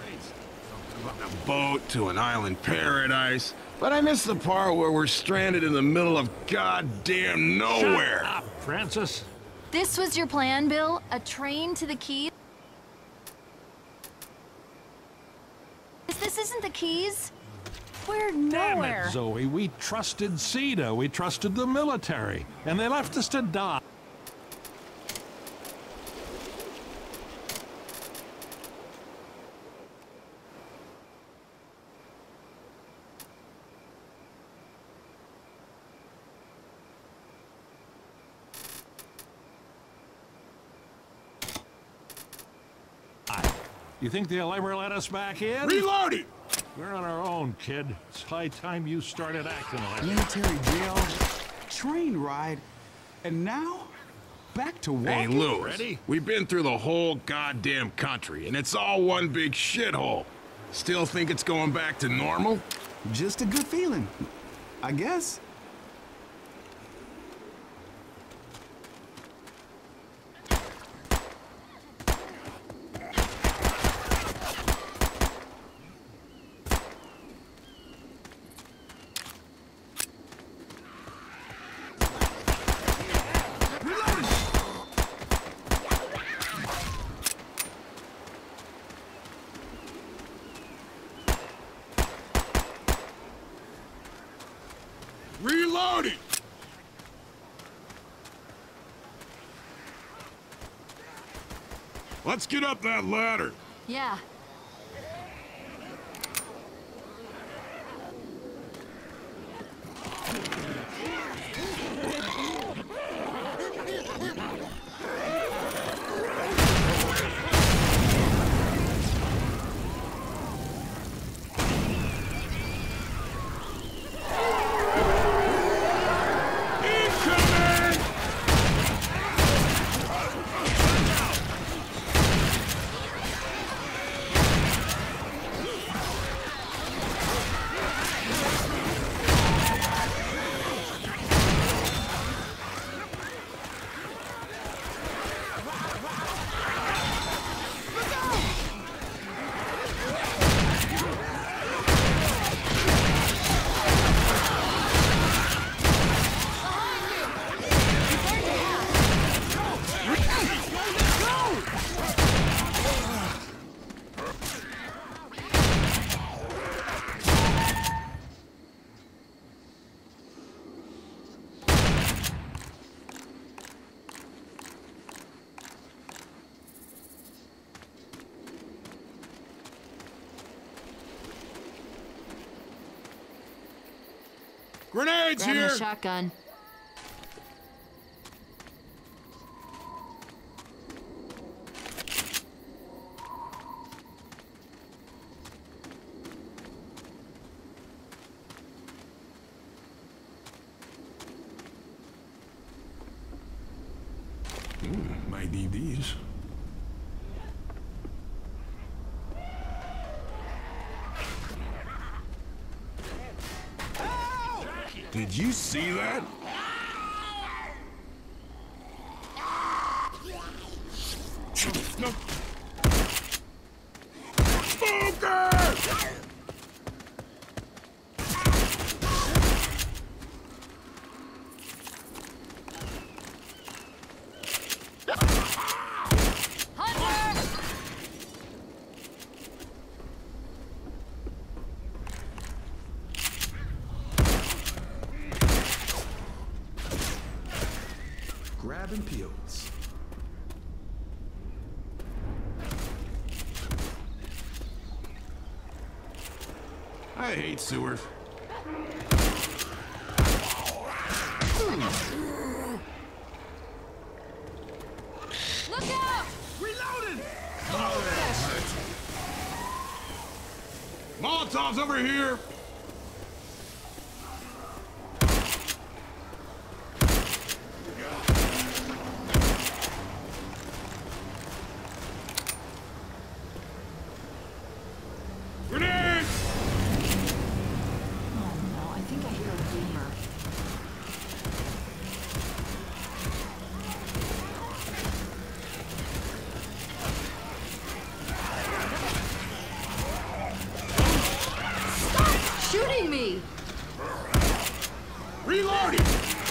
On a boat to an island paradise, but I missed the part where we're stranded in the middle of goddamn nowhere. Shut up, Francis. This was your plan, Bill? A train to the Keys? This isn't the Keys? We're nowhere. Damn it, Zoe. We trusted CEDA. We trusted the military. And they left us to die. You think they'll ever let us back in? Reloading! We're on our own, kid. It's high time you started acting like it. Military jail, train ride, and now back to Hey, walking? Lewis, Ready? we've been through the whole goddamn country, and it's all one big shithole. Still think it's going back to normal? Just a good feeling, I guess. Reloading! Let's get up that ladder. Yeah. Grenades Grab here! a shotgun. Might need these. Did you see that? No. Smoker! Grabbing peels. I hate sewers. Look out! Reloading! Molotov's over here! Grenade! Oh no, I think I hear a boomer. shooting me! Reloading!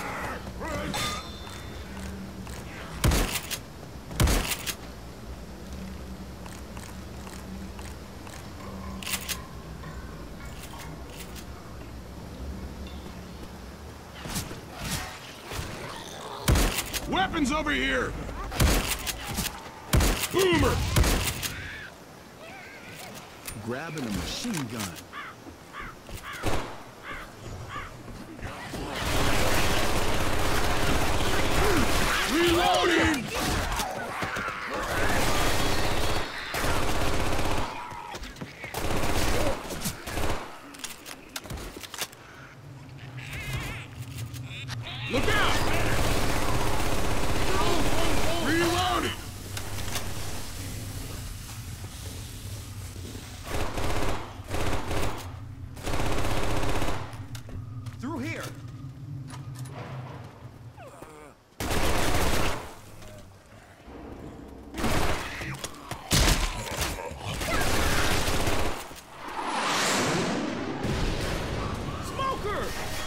Weapons over here! Boomer! Grabbing a machine gun. Reloading! Look out! Reloading! Through here. Smoker!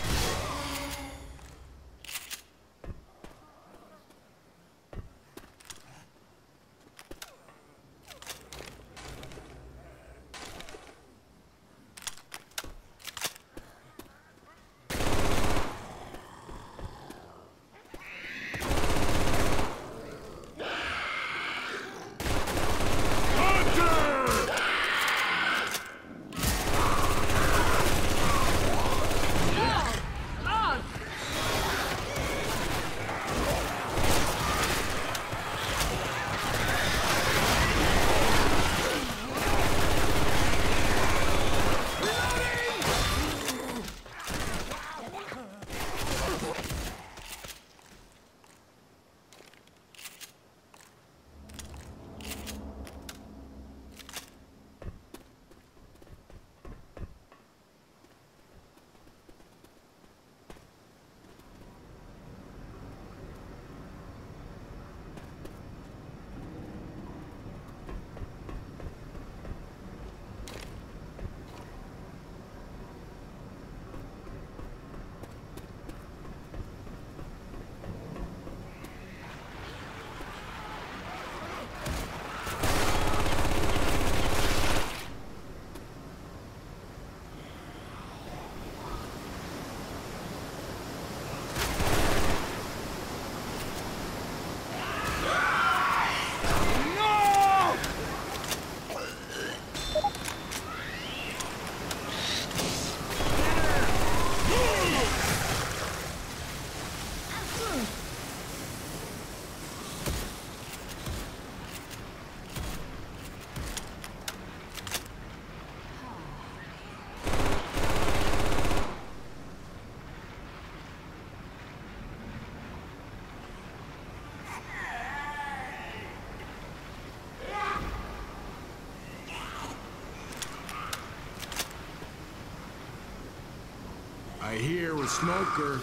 I hear a smoker.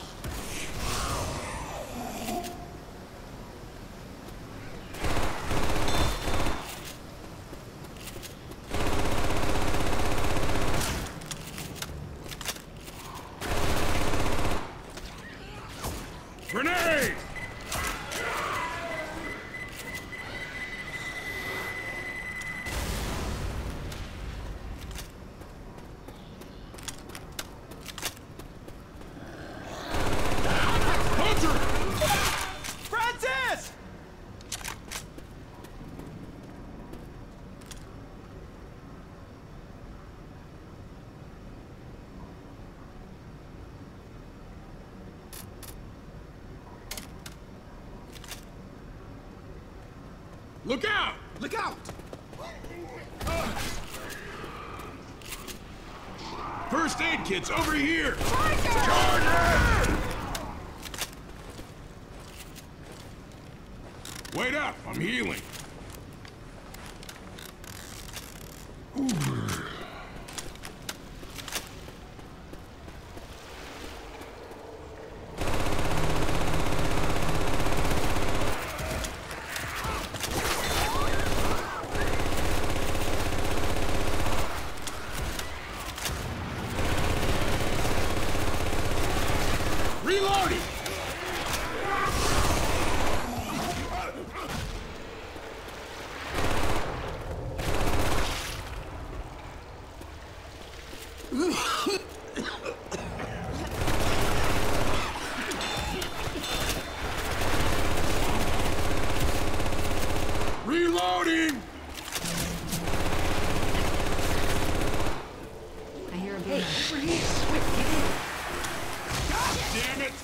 Grenade! Francis! Look out! Look out! First aid kit's over here! Charger! Wait up, I'm healing. Reloading! Reloading! I hear a Hey, big... over here. Quick, get in. God damn it!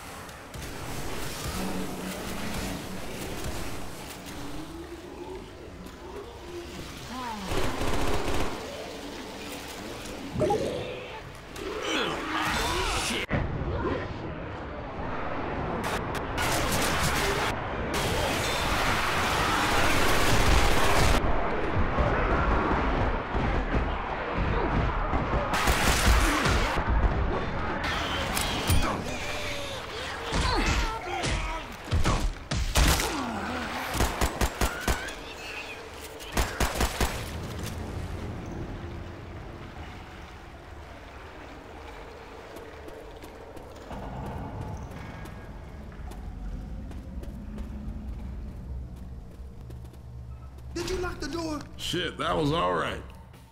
Did you lock the door? Shit, that was all right.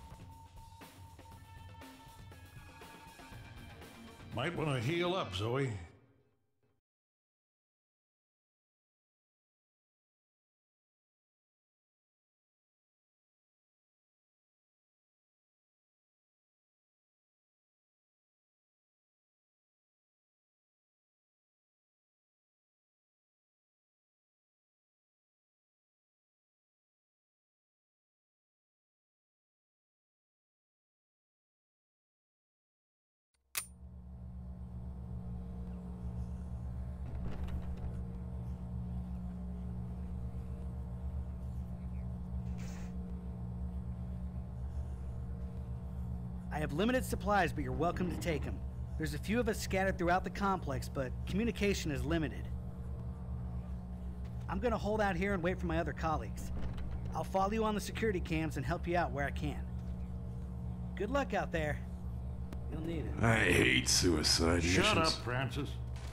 Might want to heal up, Zoe. I have limited supplies, but you're welcome to take them. There's a few of us scattered throughout the complex, but communication is limited. I'm gonna hold out here and wait for my other colleagues. I'll follow you on the security cams and help you out where I can. Good luck out there. You'll need it. I hate suicide missions. Shut up, Francis.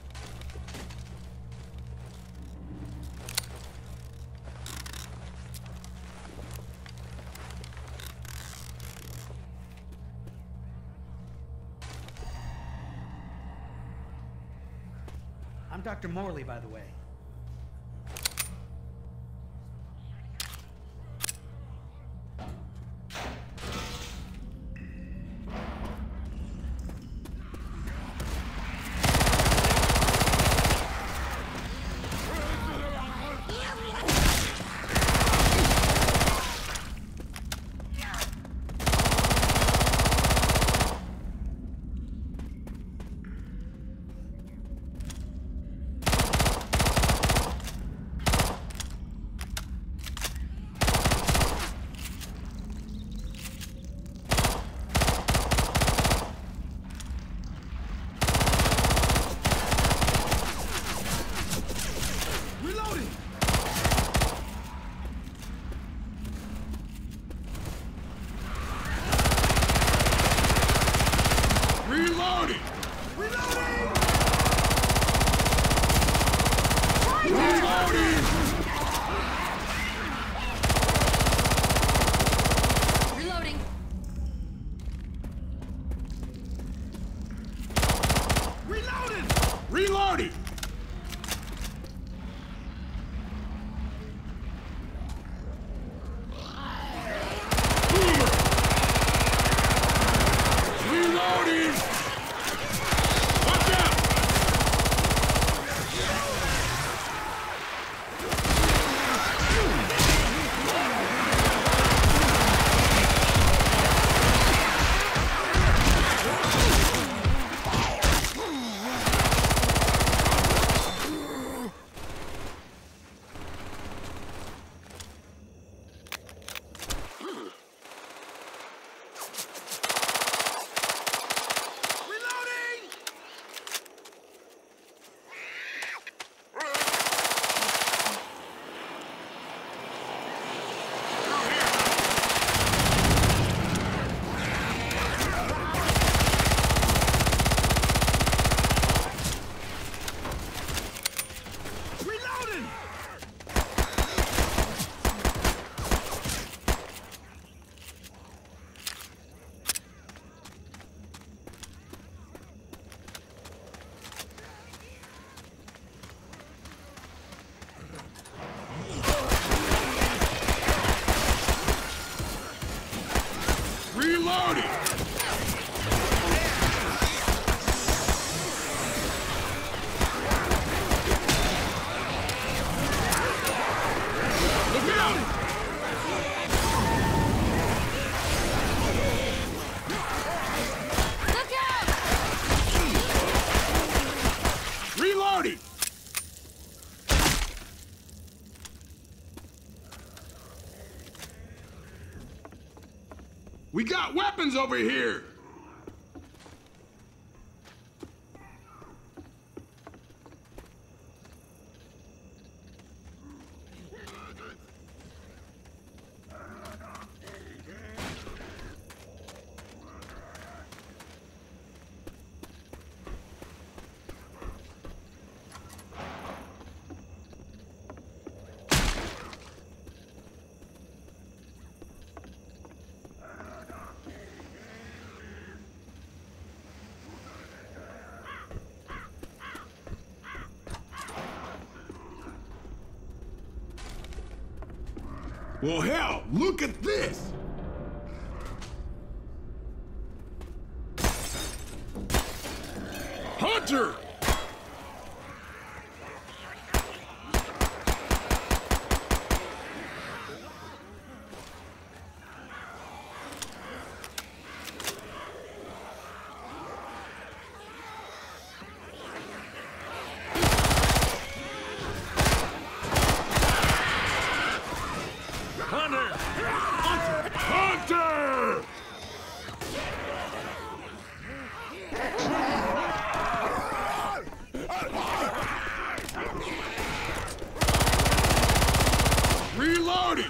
I'm Dr. Morley, by the way. Reloading! Reloading! Reloading! Reloading! Reloading. Reloading! Reloading! Reloading! Watch out! got weapons over here! Well, hell, look at this! Hunter! Hunter! Reloading!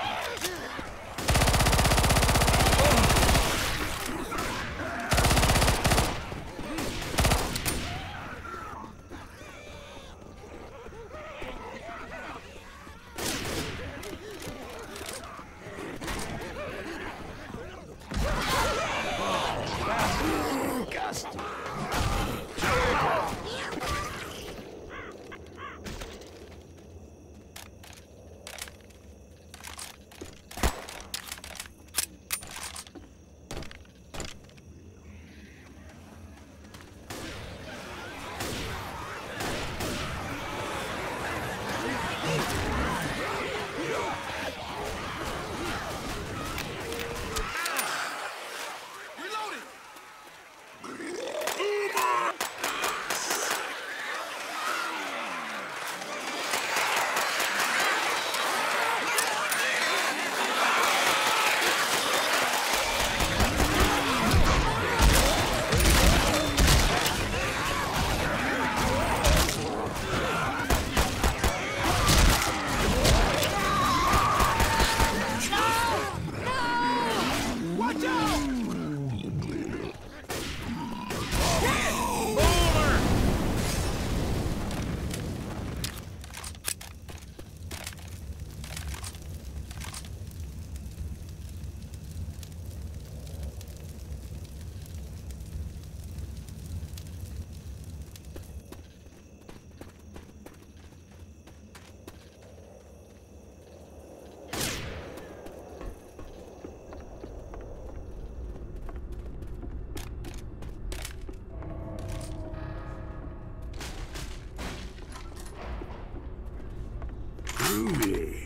Groovy.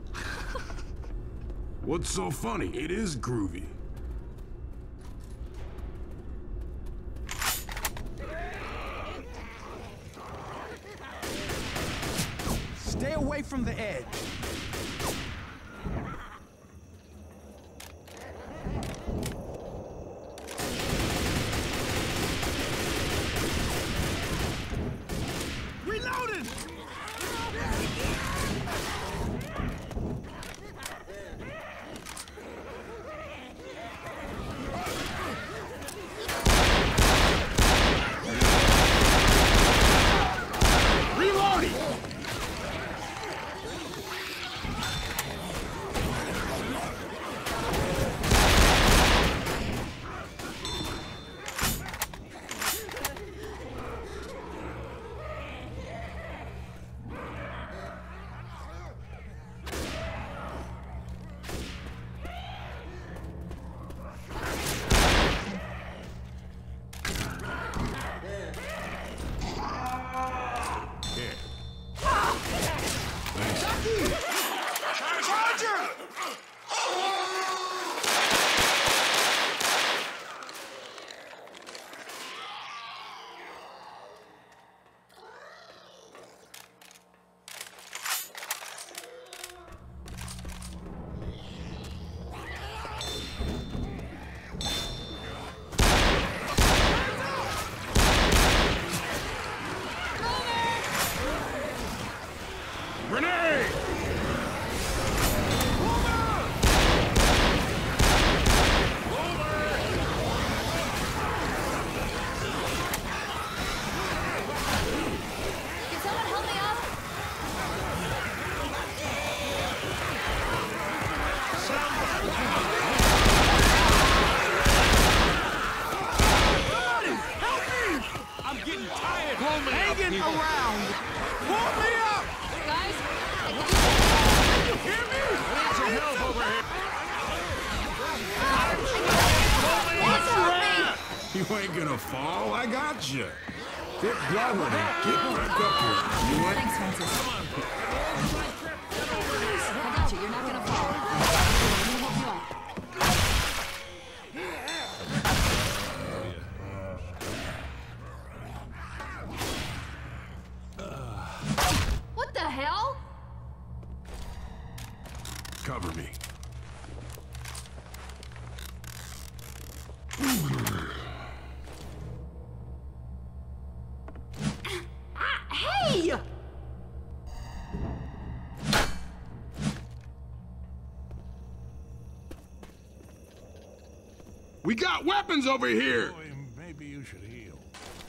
What's so funny? It is groovy. Stay away from the edge. Reloading! spin around. Pull me up. Guys, You hear me? Need some help over here. You ain't gonna fall. I got you. Get going and get back up here. You what? thanks, Francis. I got you. You're not gonna fall. Let me help you up. What the hell? Cover me. Hey! We got weapons over here. Boy, maybe you should heal.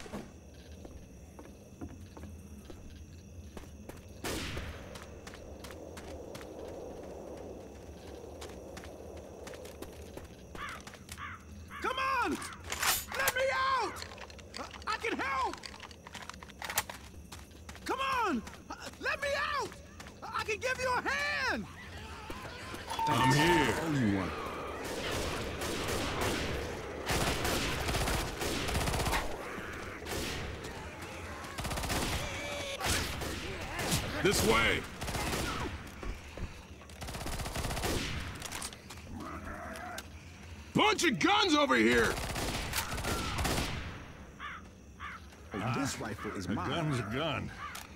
Come on! Let me out! I can help! Come on! Let me out! I can give you a hand! I'm here. Only one. This way. Bunch of guns over here. This rifle is A gun's a gun.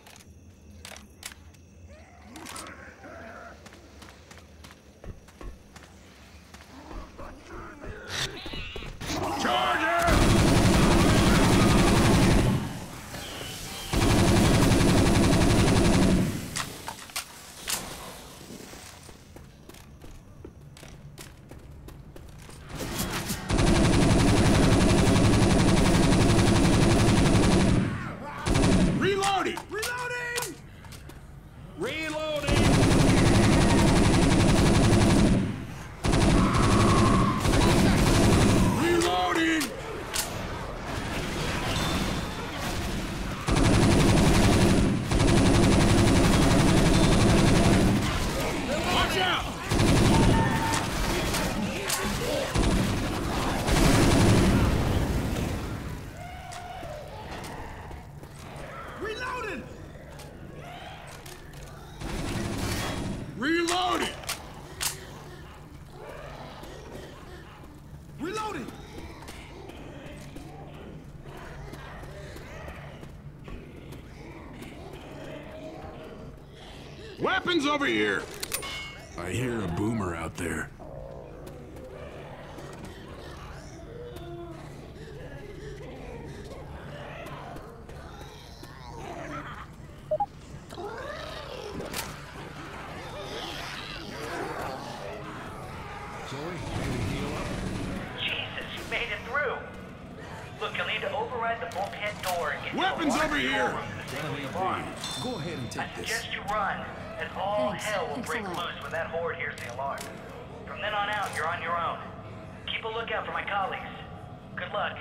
Reloading. Reloading! Reloading! Reloading. Watch out. Reloading! Reloading. Reloading! Weapons over here. I hear a boomer out there. Zoe, maybe heal up? Jesus, you made it through. Look, you'll need to override the bulkhead door and get Weapons to the over large here. storeroom to the single alarm. Go ahead and I take this. suggest you run, and all Thanks. hell will Thanks a break lot. loose when that horde hears the alarm. From then on out, you're on your own. Keep a lookout for my colleagues. Good luck.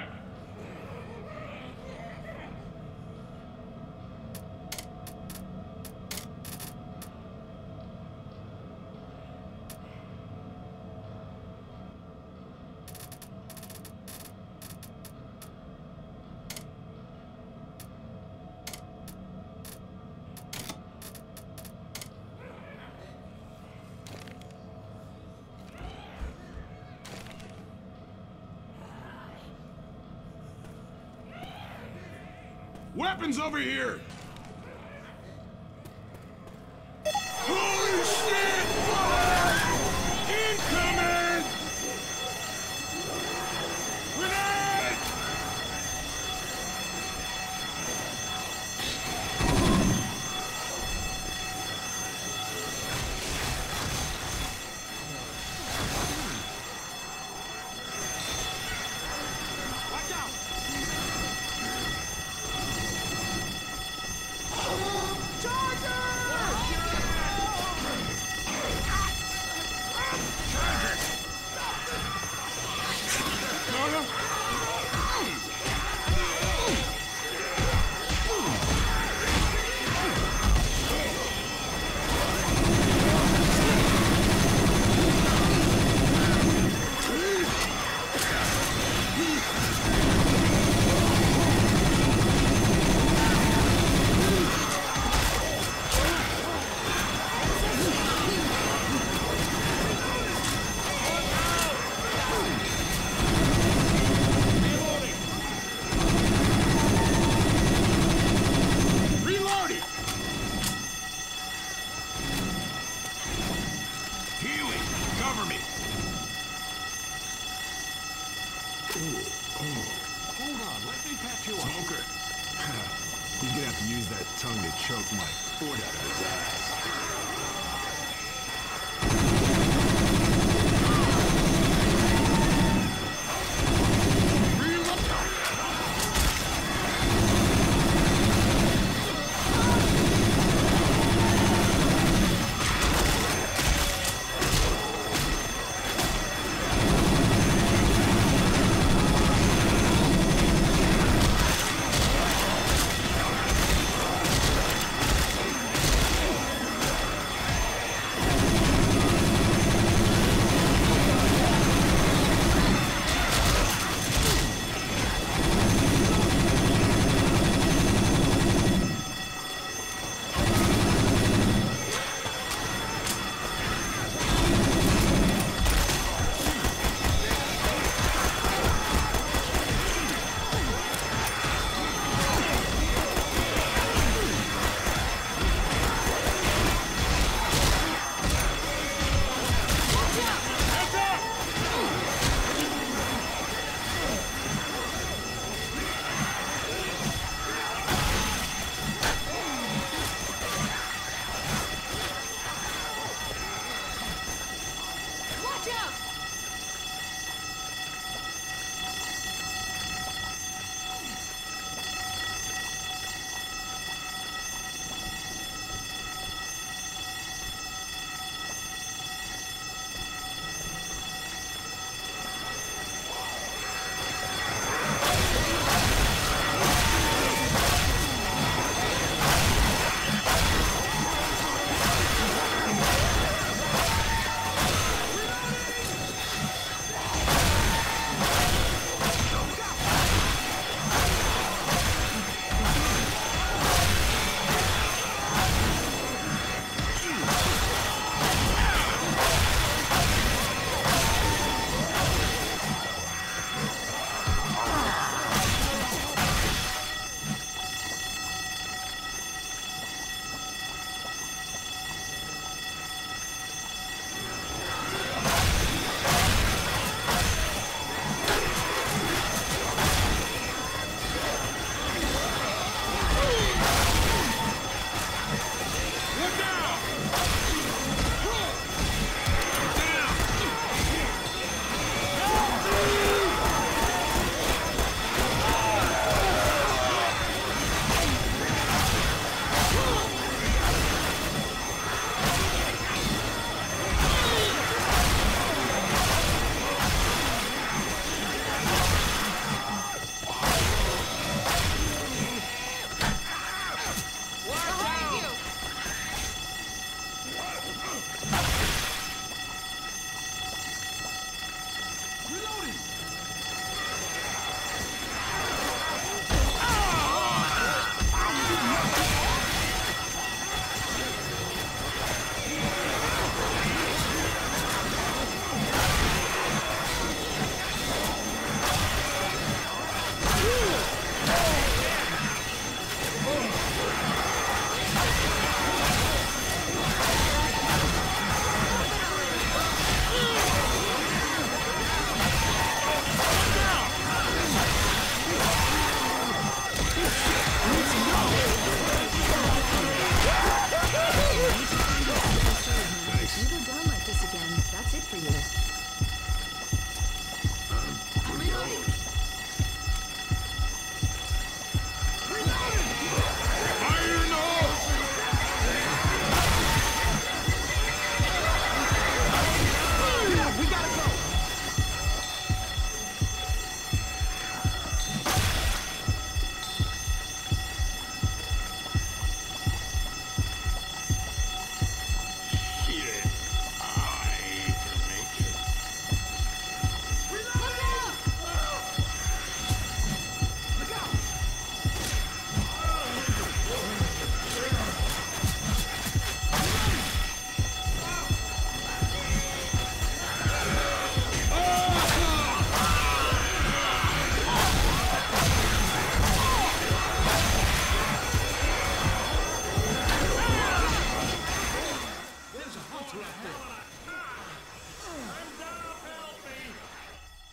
Weapons over here! Holy shit! Incoming! Grenade! Watch out! Use that tongue to choke my foot out of his ass.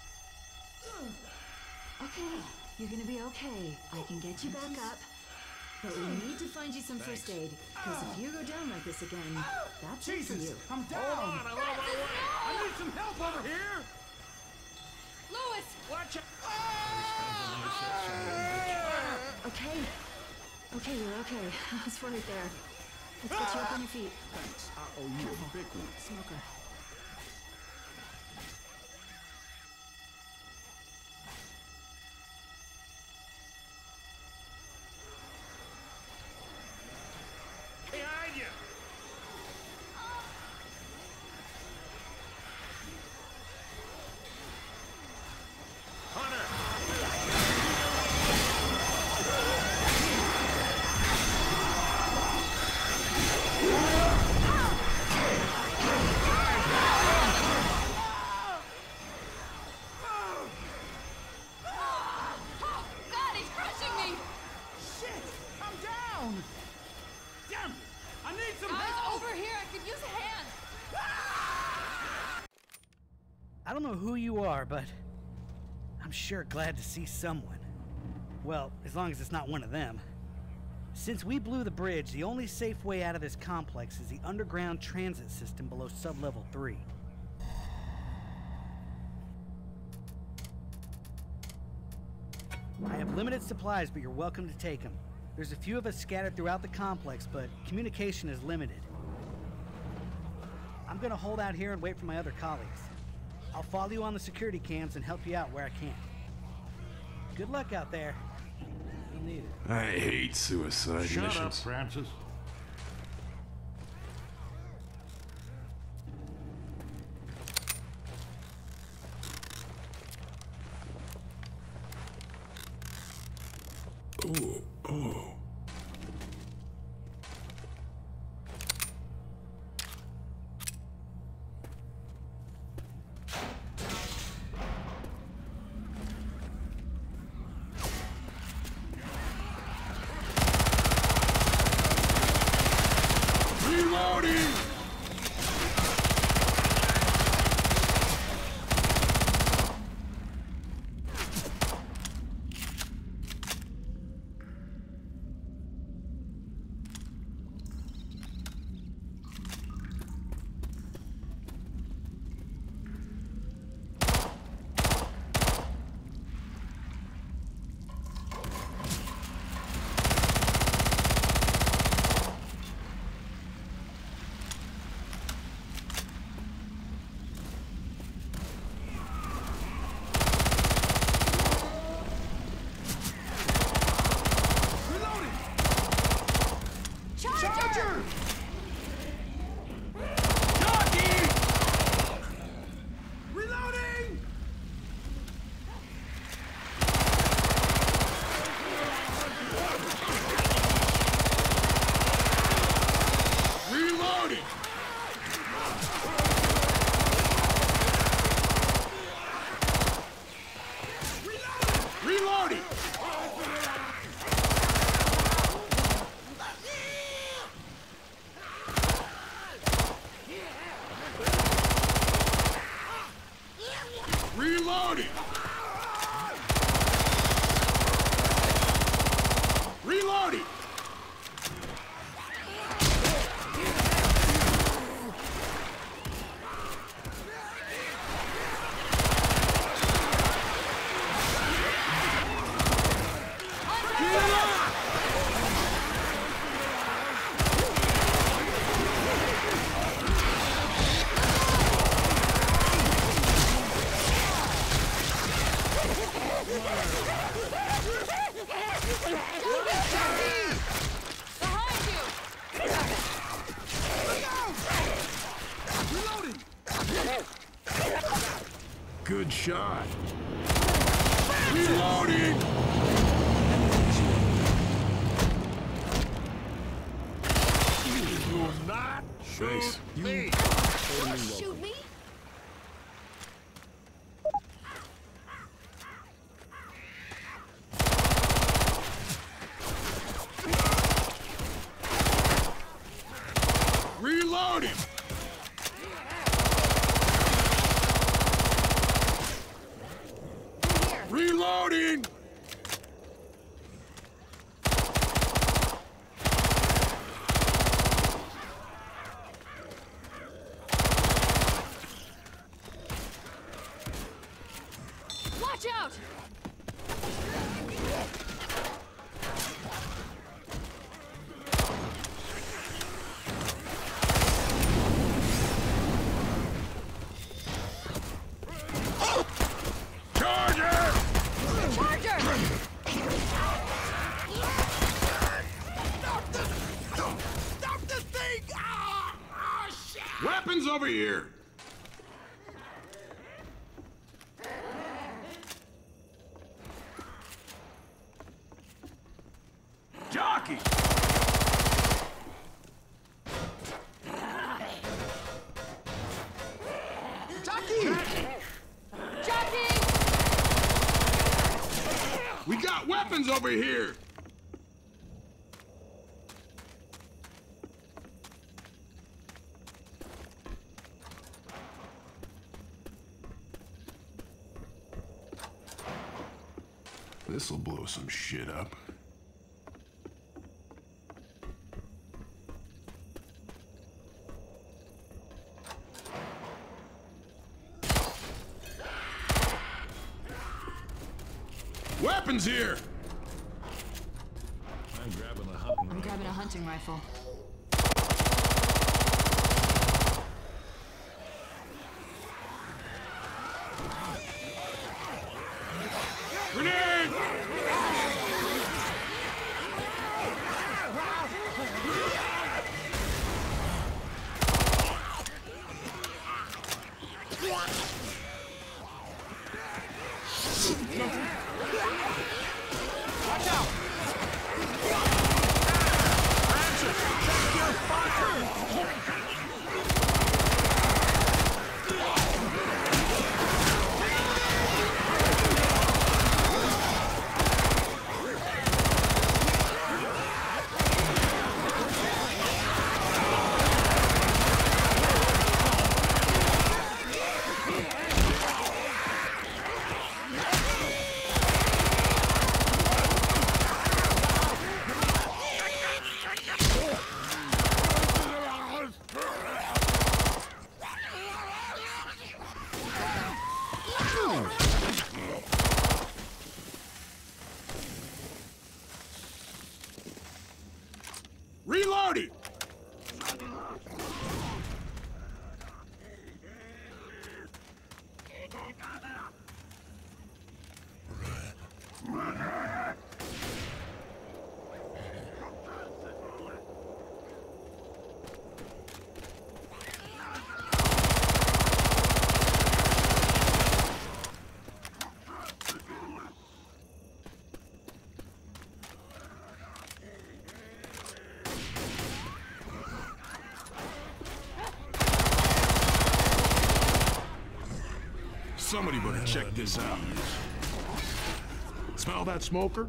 Okay, you're gonna be okay. I can get you back up. But we need to find you some first aid, because if you go down like this again, that's it for Jesus, you. I'm down. Hold on, I'm on my way. I need some help over here. Louis! Watch it. Okay. Okay, you're okay. It's right there. Let's get you up on your feet. Thanks. I owe you a big one. Smoker. Behind you. God, he's crushing me! Shit, I'm down. Damn it. I need some Guys, help. over here, I could use a hand! I don't know who you are, but I'm sure glad to see someone. Well, as long as it's not one of them. Since we blew the bridge, the only safe way out of this complex is the underground transit system below sub-level 3. I have limited supplies, but you're welcome to take them. There's a few of us scattered throughout the complex, but communication is limited. I'm gonna hold out here and wait for my other colleagues. I'll follow you on the security cams and help you out where I can. Good luck out there. You'll need it. I hate suicide Shut missions. up, Francis. Ooh, oh. Reloading! Charger! Reloading! Reloading! Reloading! Reloading! Reloading! Behind you! Reloading! Good shot. Reloading! Do not shoot me. Shoot me? Reloading! Reloading! Weapons over here! Jockey! Jockey! We got weapons over here! This'll blow some shit up. Weapons here! I'm grabbing a hunting. I'm grabbing a hunting rifle. Grenade! Reloading! Somebody better check this out. Smell that smoker?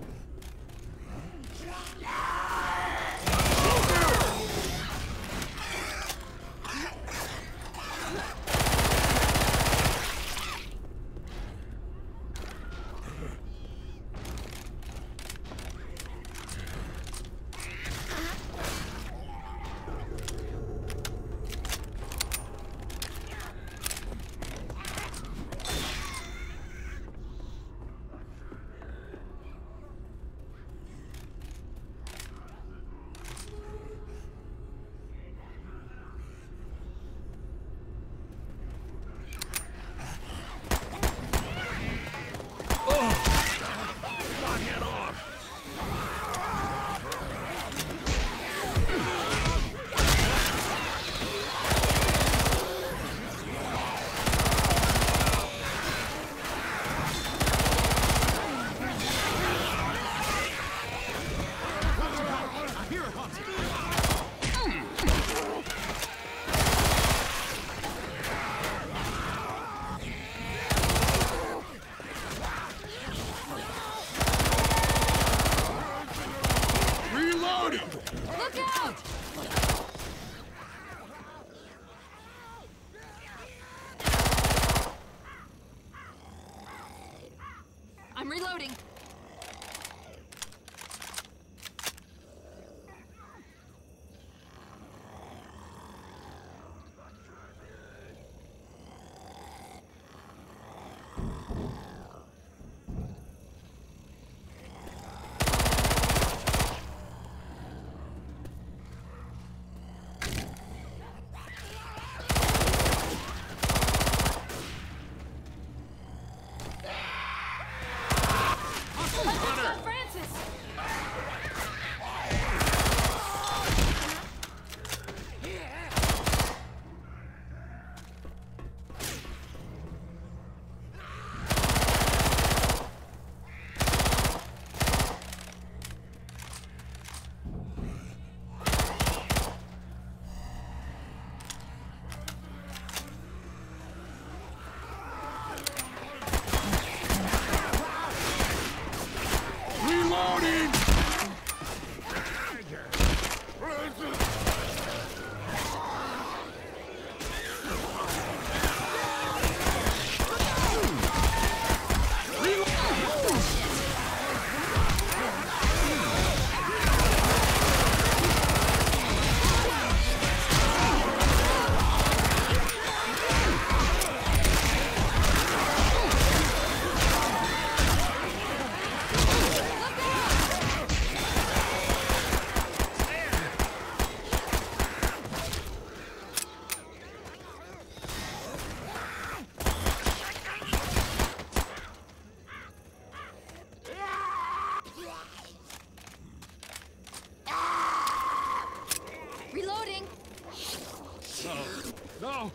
No!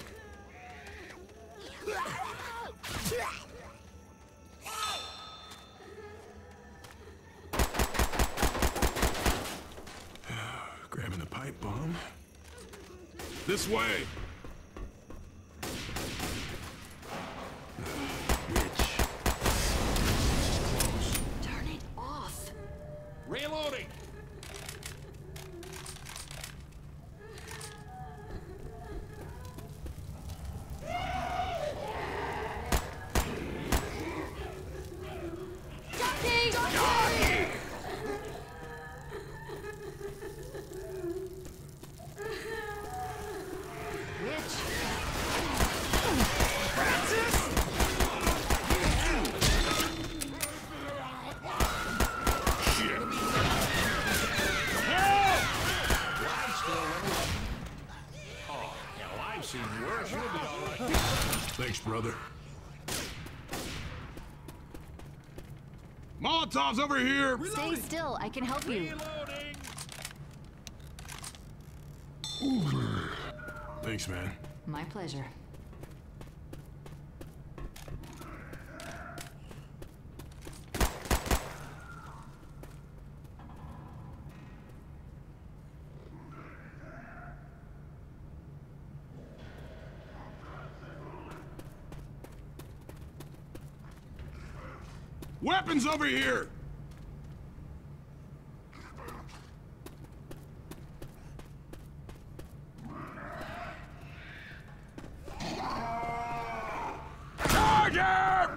Grabbing the pipe bomb. This way! Witch. Close. Turn it off. Reloading! Thanks, brother. Molotov's over here! Stay still. I can help you. Thanks, man. My pleasure. Weapons over here! Target!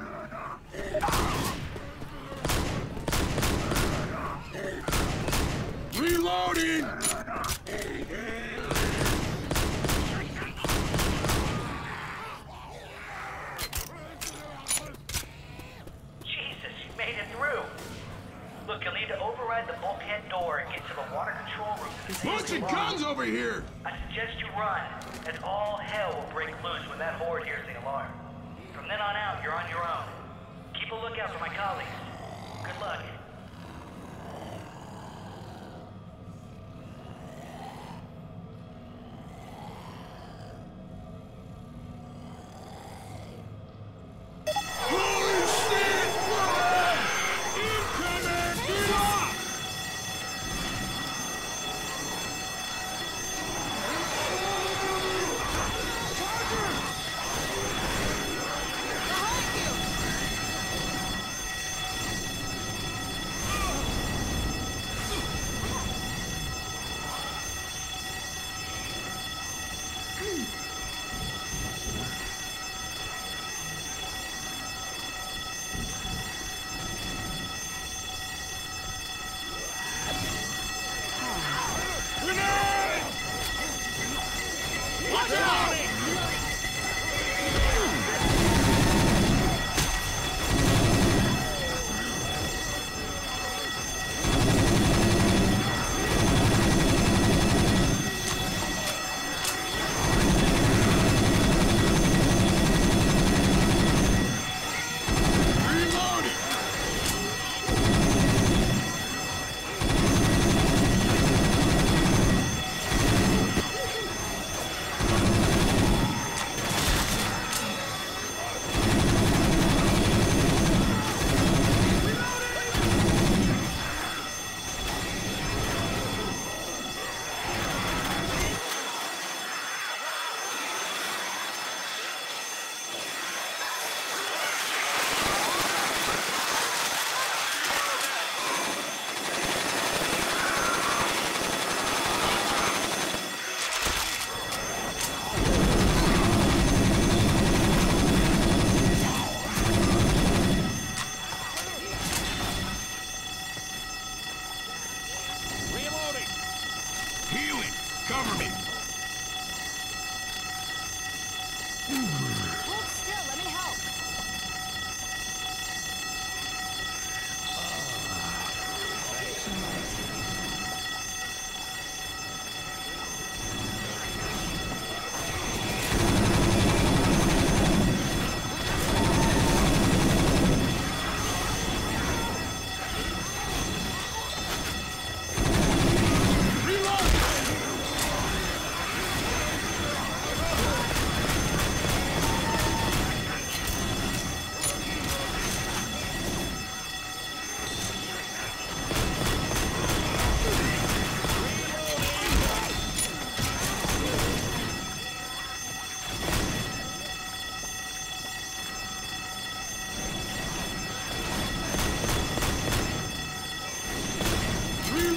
Reloading! Look, you'll need to override the bulkhead door and get to the water control room. Bunch of guns over here! I suggest you run, as all hell will break loose when that horde hears the alarm. From then on out, you're on your own. Keep a lookout for my colleagues. Good luck.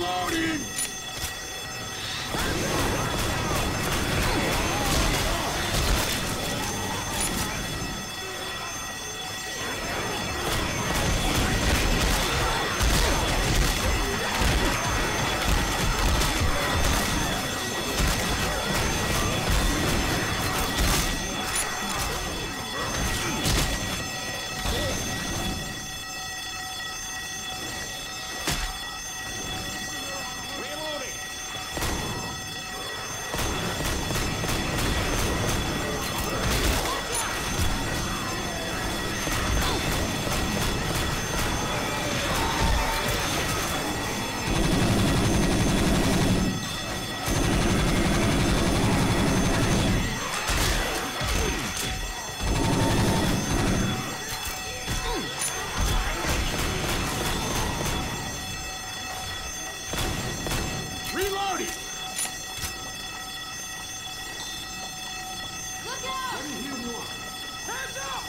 Reloading! Reloading! Look out! Let me hear more. Hands up!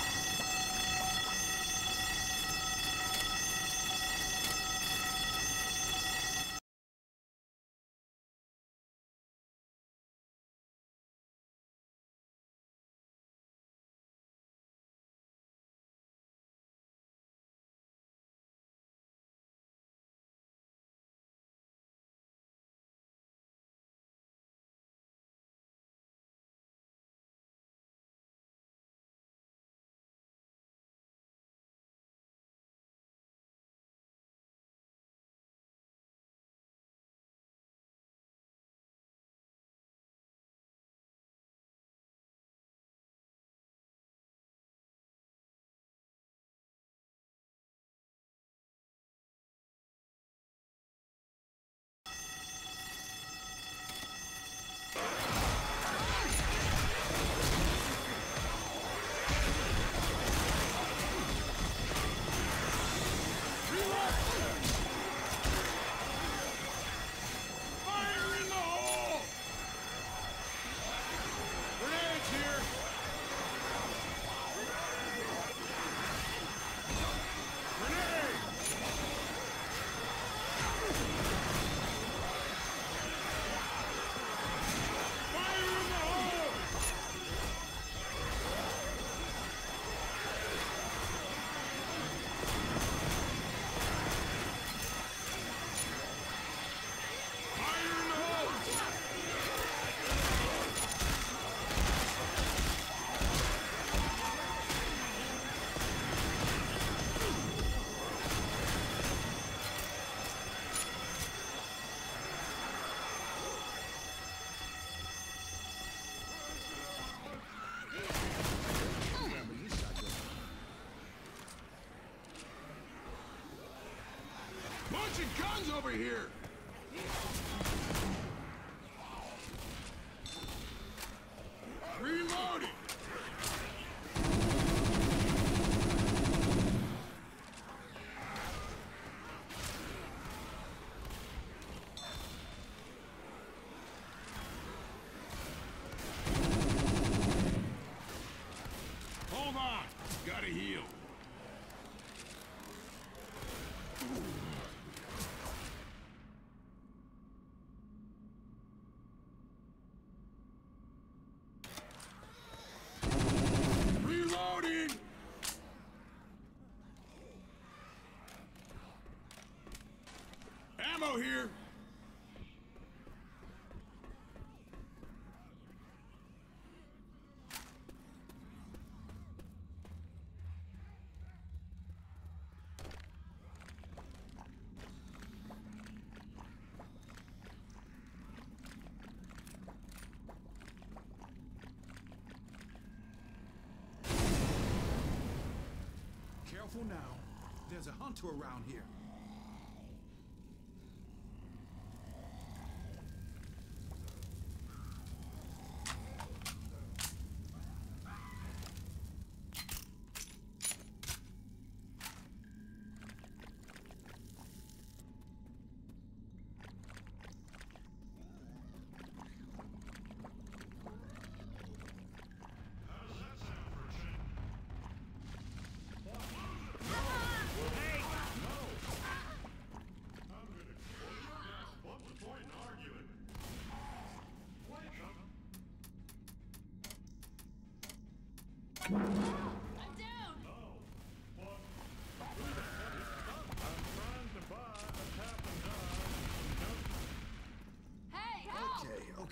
Fire in the hole! Grenades here! Grenade! Fire in the hole! Fire in the hole! Bunch of guns over here! Reloading! Hold on! Gotta heal. Reloading! Ammo here! Careful now. There's a hunter around here.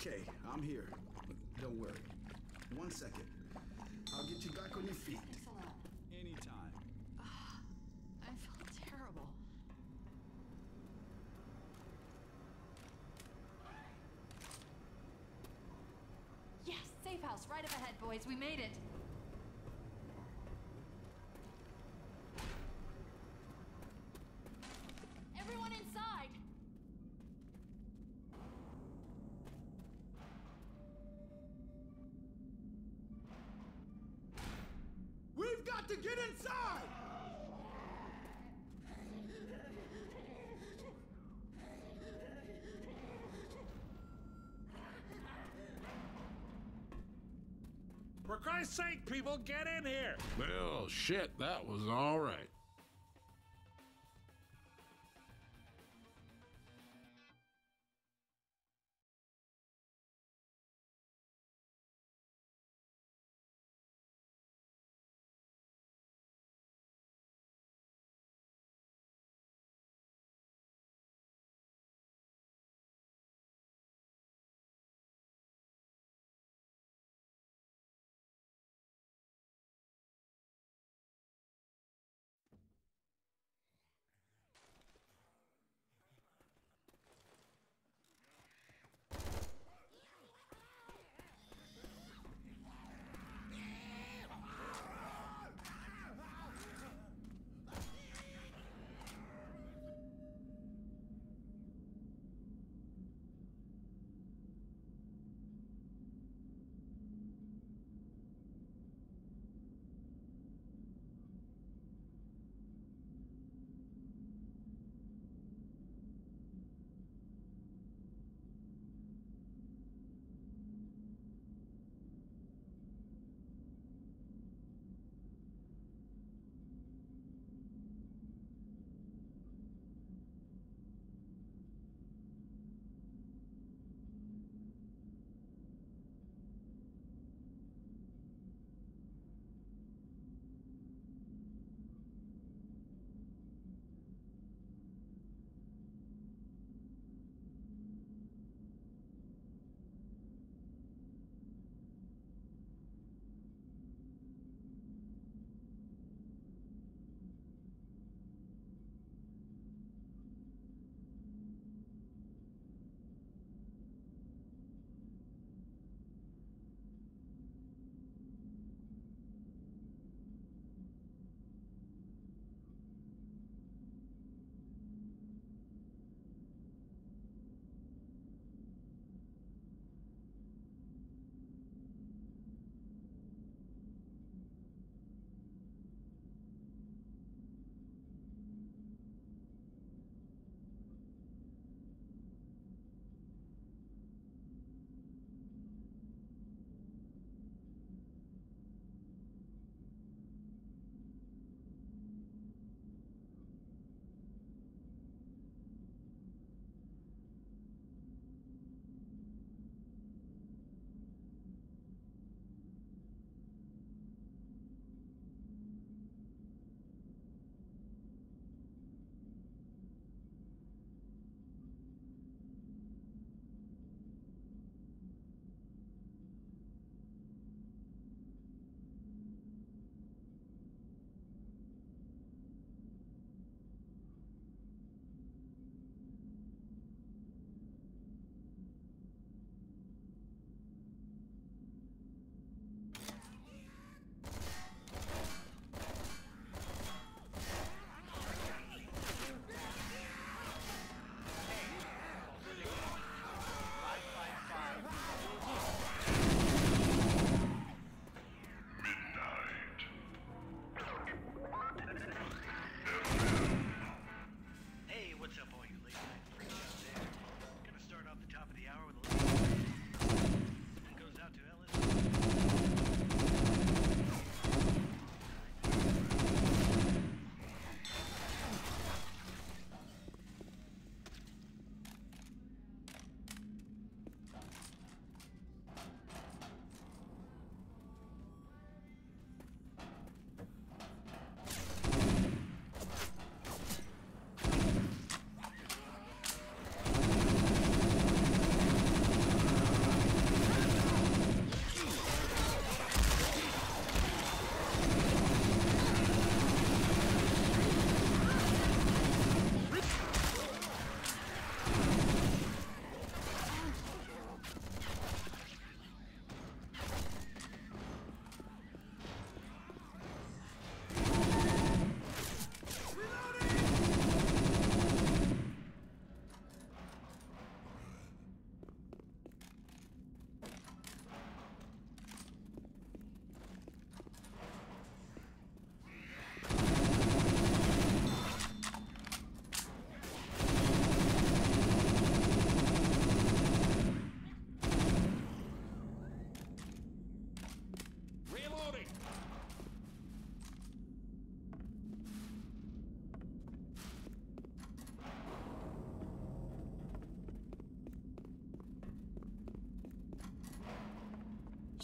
Okay, I'm here. Don't worry. 1 second. I'll get you back on your feet. Thanks a lot. Anytime. I feel terrible. Yes, safe house right up ahead, boys. We made it. Everyone inside. We've got to get inside! For Christ's sake, people, get in here! Well, shit, that was all right.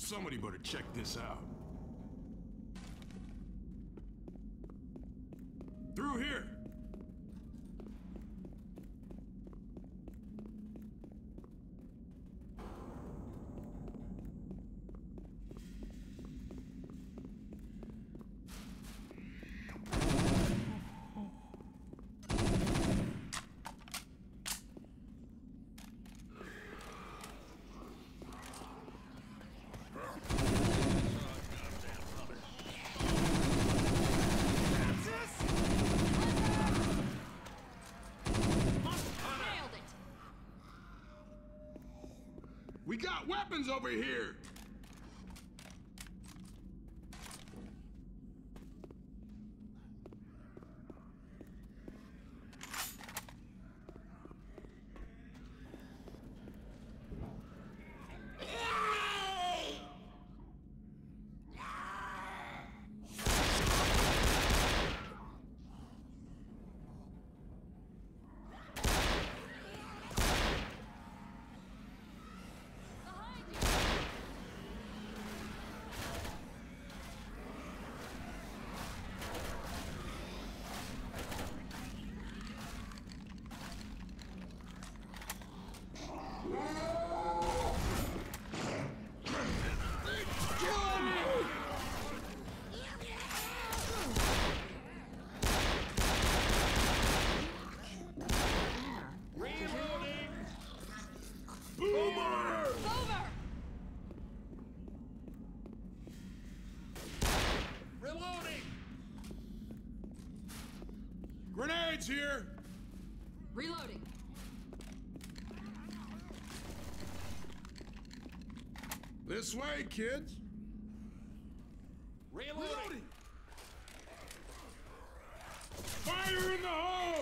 Somebody better check this out. Through here! We got weapons over here! Grenades here! Reloading. This way, kids! Reloading! Fire in the hole!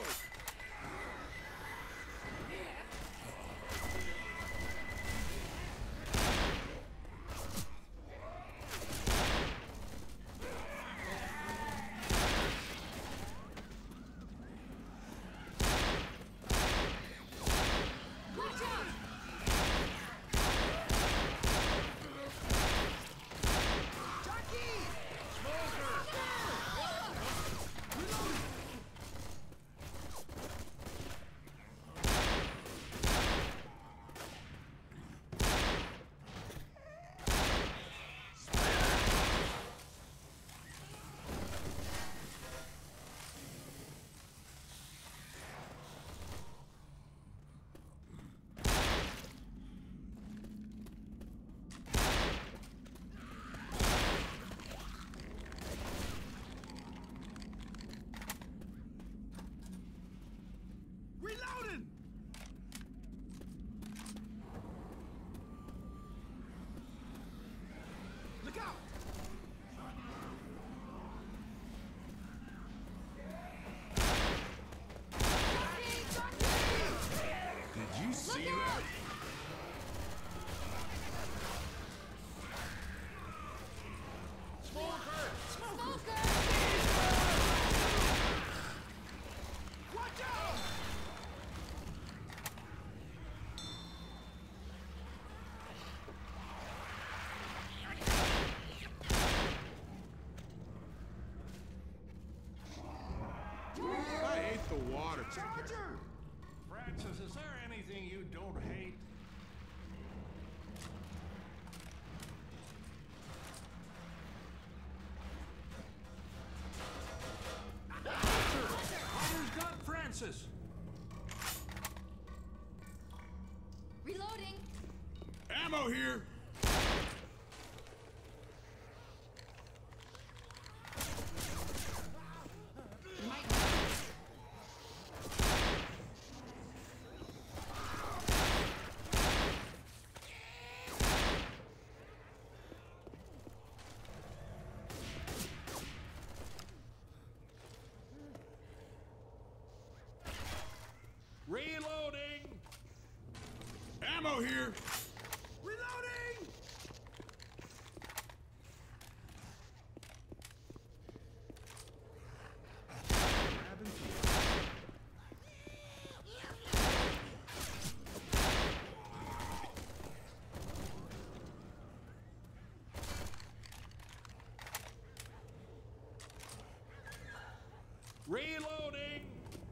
Reloading! Look out! Did you see that? Watch out! I hate the water. Charger! Francis, is there anything you don't hate? Hunter's got Francis! Reloading. Ammo here! Reloading! Ammo here! Reloading! Reloading!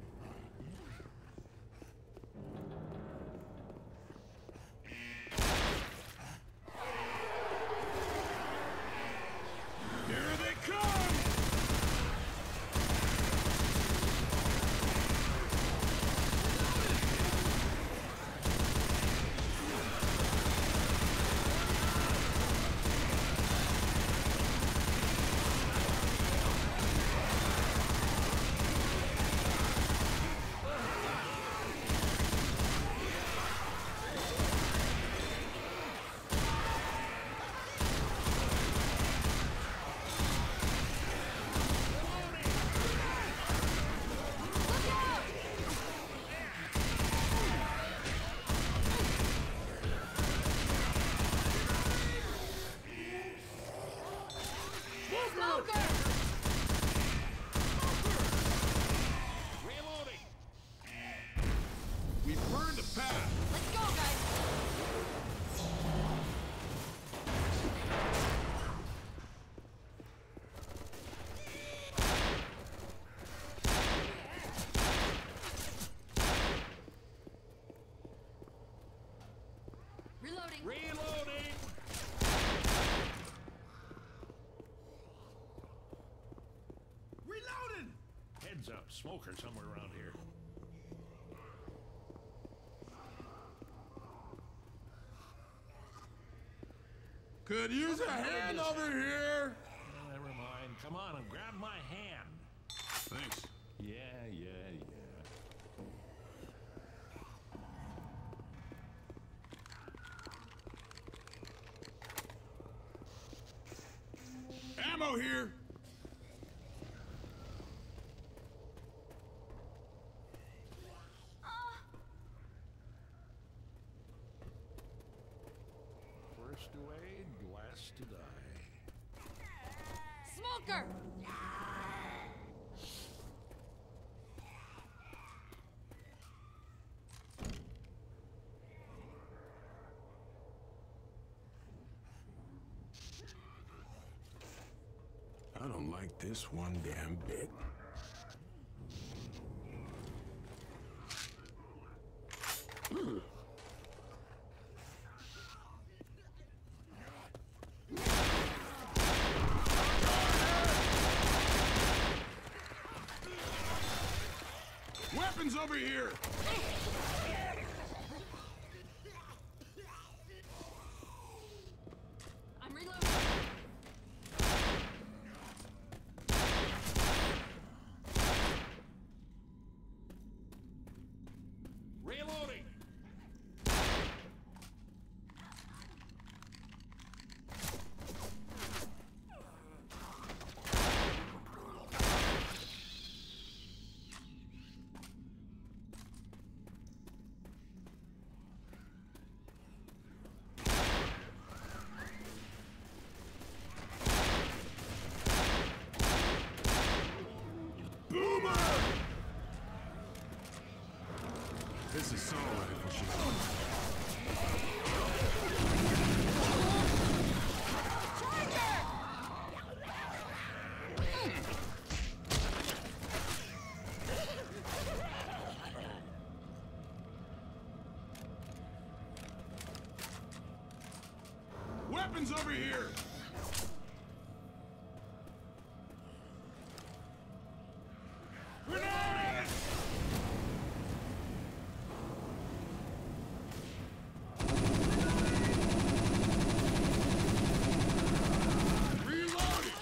Here they come! Reloading! We burned the path! Let's go, guys! Reloading! Reloading! Reloading! Heads up, smoker somewhere around here. Could use a hand over here! Never mind. Come on and grab my hand. Thanks. Yeah. Ammo here! First to aid, last to die. Smoker! I don't like this one damn bit. Weapons over here! I'm reloading! Reloading! Boomer! This is so rifle shit. Weapons over here! Grenade! Reloading!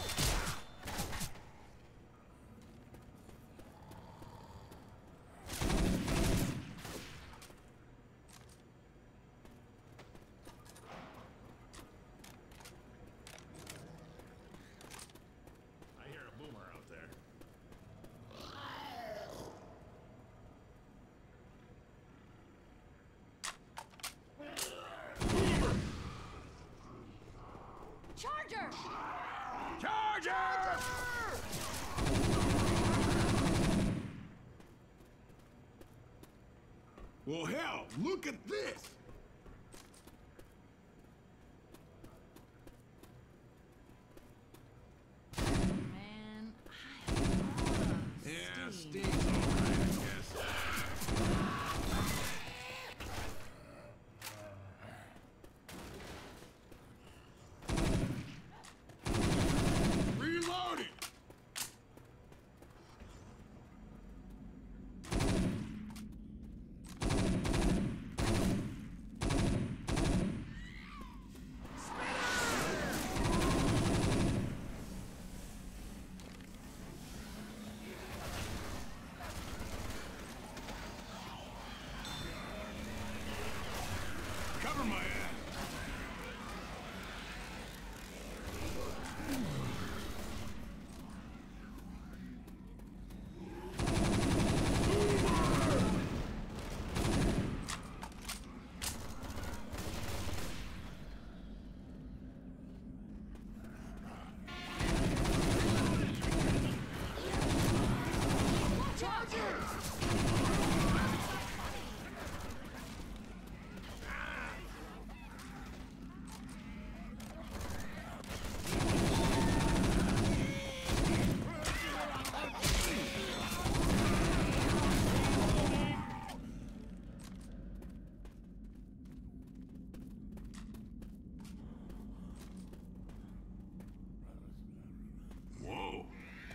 I hear a boomer out there. Charger! Charger! Well, hell, look at this! Man, Yeah, Cover my ass! Whoa.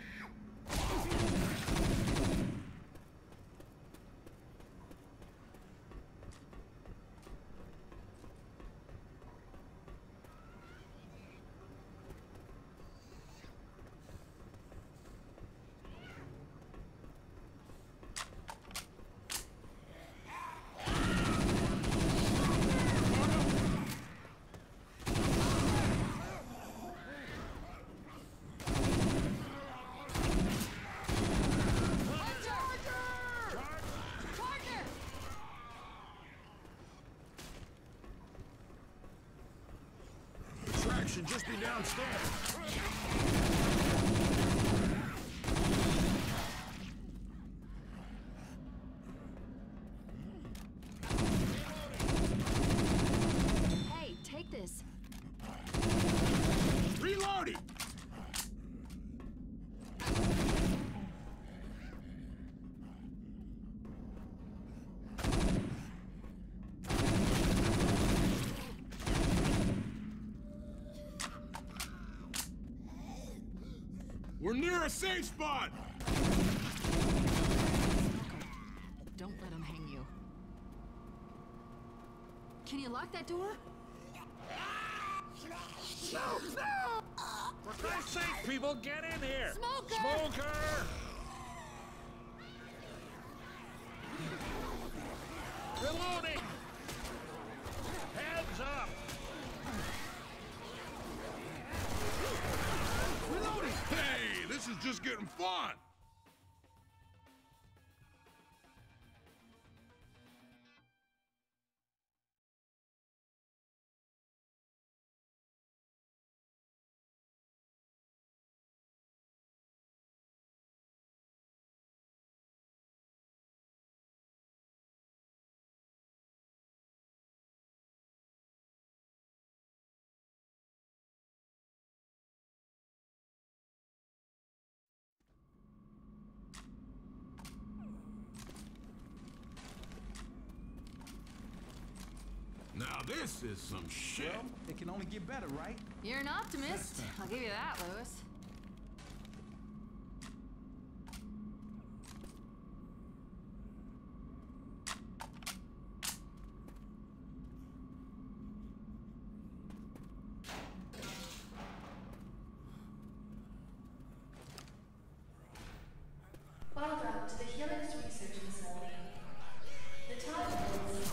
Should just be downstairs. Hey, take this. Reloading! We're near a safe spot! Don't let him hang you. Can you lock that door? For Christ's sake, people, get in here! Smoker! Smoker! Reloading! Heads up! Reloading! Hey, this is just getting fun! Now this is some shit. Well, it can only get better, right? You're an optimist. I'll give you that, Lewis. Welcome to the Helix Research Facility. The time is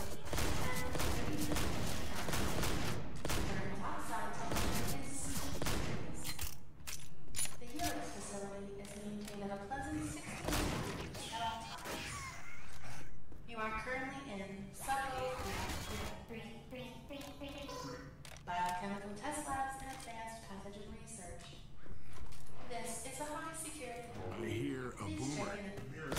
current outside temperature is 60 degrees. The Helix facility is maintained at a pleasant 16 degrees at all times. You are currently in Sub-O Biochemical Test Labs and Advanced Pathogen Research. This is a high security. I hear a Please check boomer. in.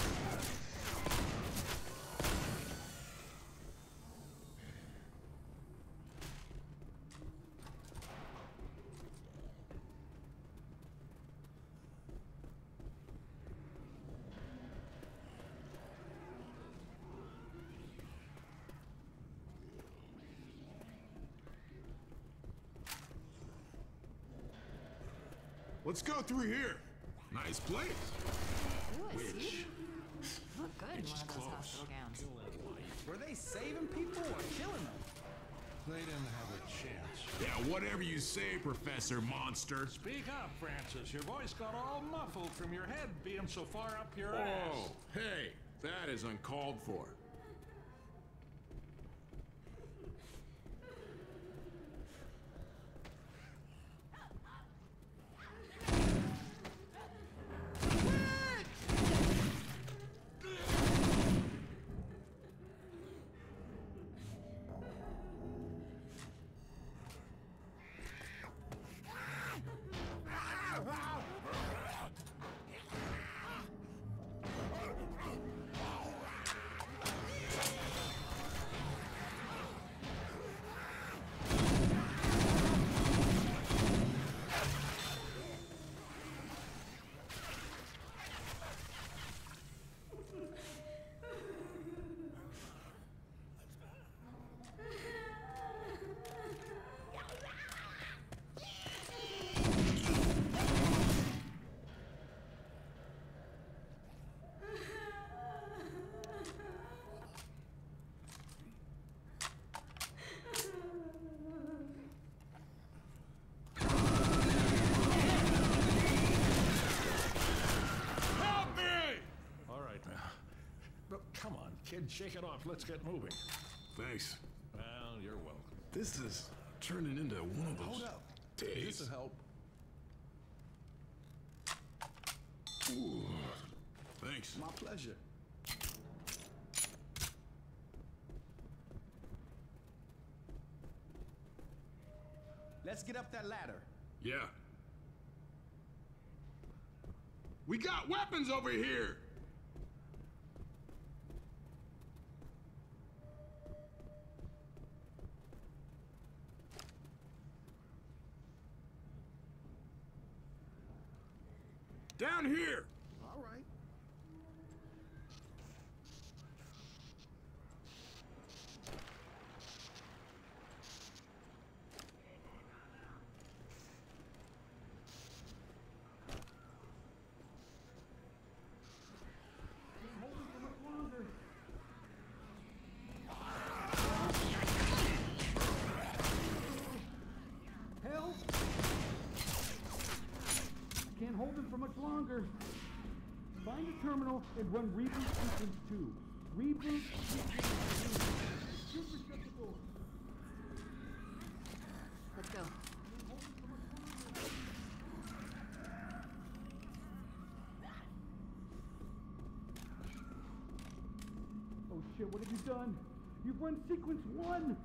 Let's go through here. Nice place. Lewis, you look good in one of those hospital gowns. Were they saving people or killing them? They didn't have a chance. Yeah, whatever you say, Professor Monster. Speak up, Francis. Your voice got all muffled from your head being so far up your ass. Oh, hey, that is uncalled for. kid. Shake it off. Let's get moving. Thanks. Well, you're welcome. This is turning into one of those Hold up. days. This'll help. Ooh. Thanks. My pleasure. Let's get up that ladder. Yeah. We got weapons over here! Down here! All right. Help! I can't hold him for much longer. Find the terminal and run reboot sequence 2. Reboot sequence 2. Shoot receptacle. Let's go. Oh shit, what have you done? You've run sequence 1!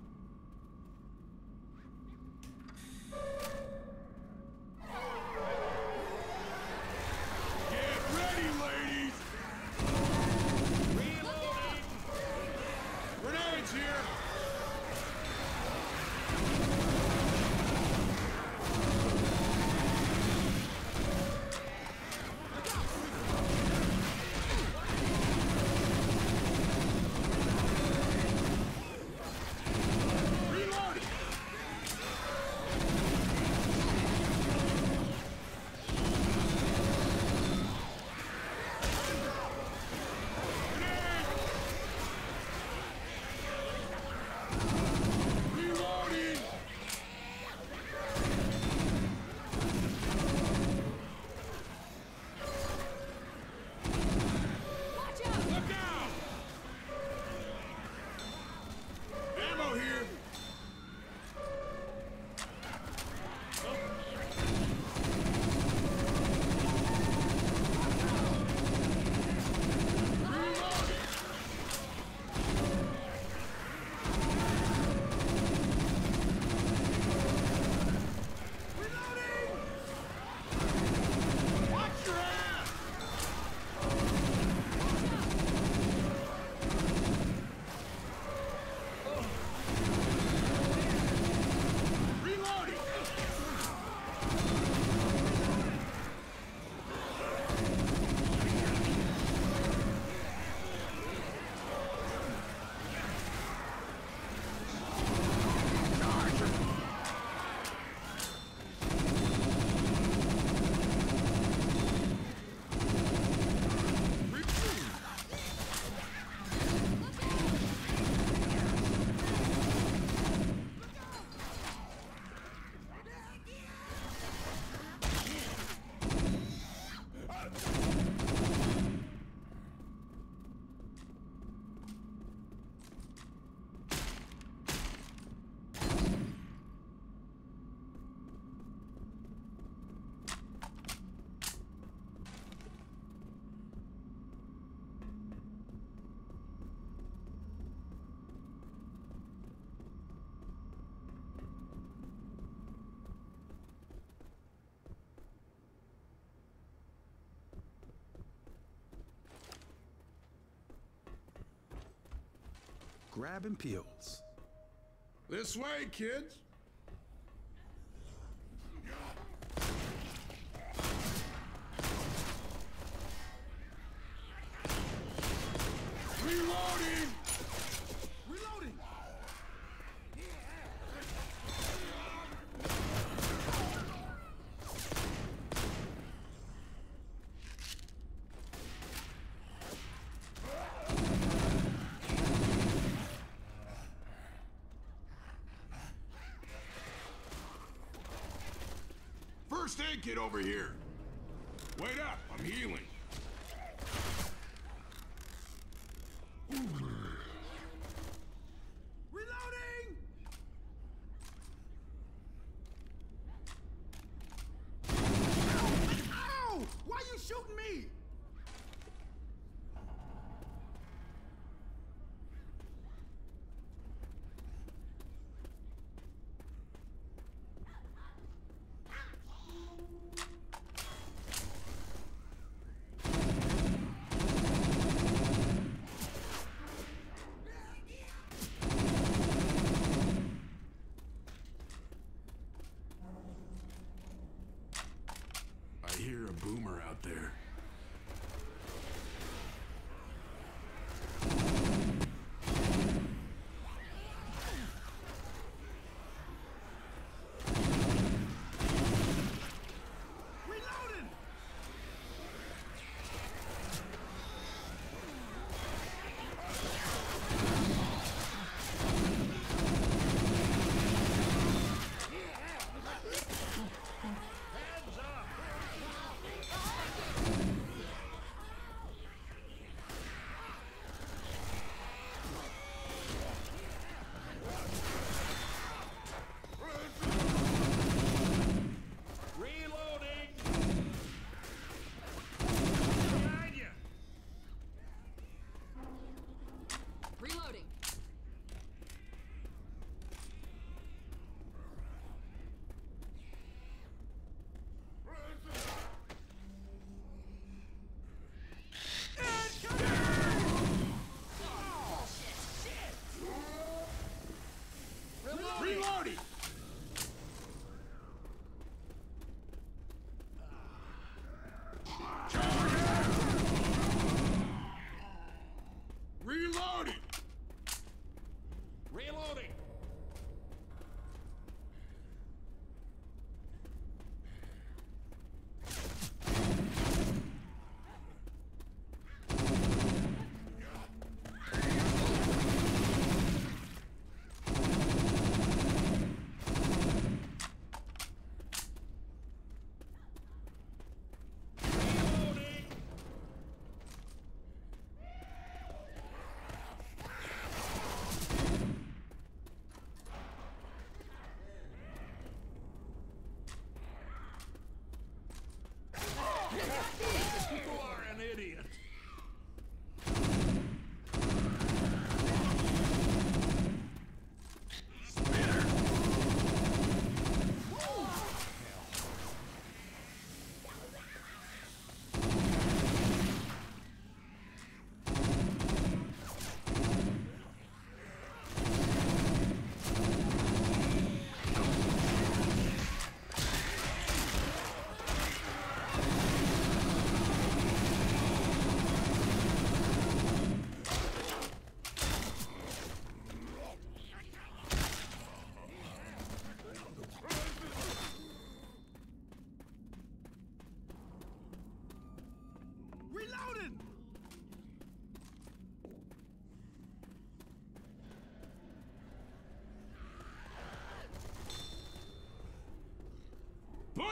Get ready, ladies! Reloading! Grenades here! Reloading! Reloading! Look out! Ammo here! Reloading! Watch your ass! Reloading! Grabbing pills. This way, kids! Reloading! Reloading! First aid kit over here! Wait up, I'm healing. Ooh.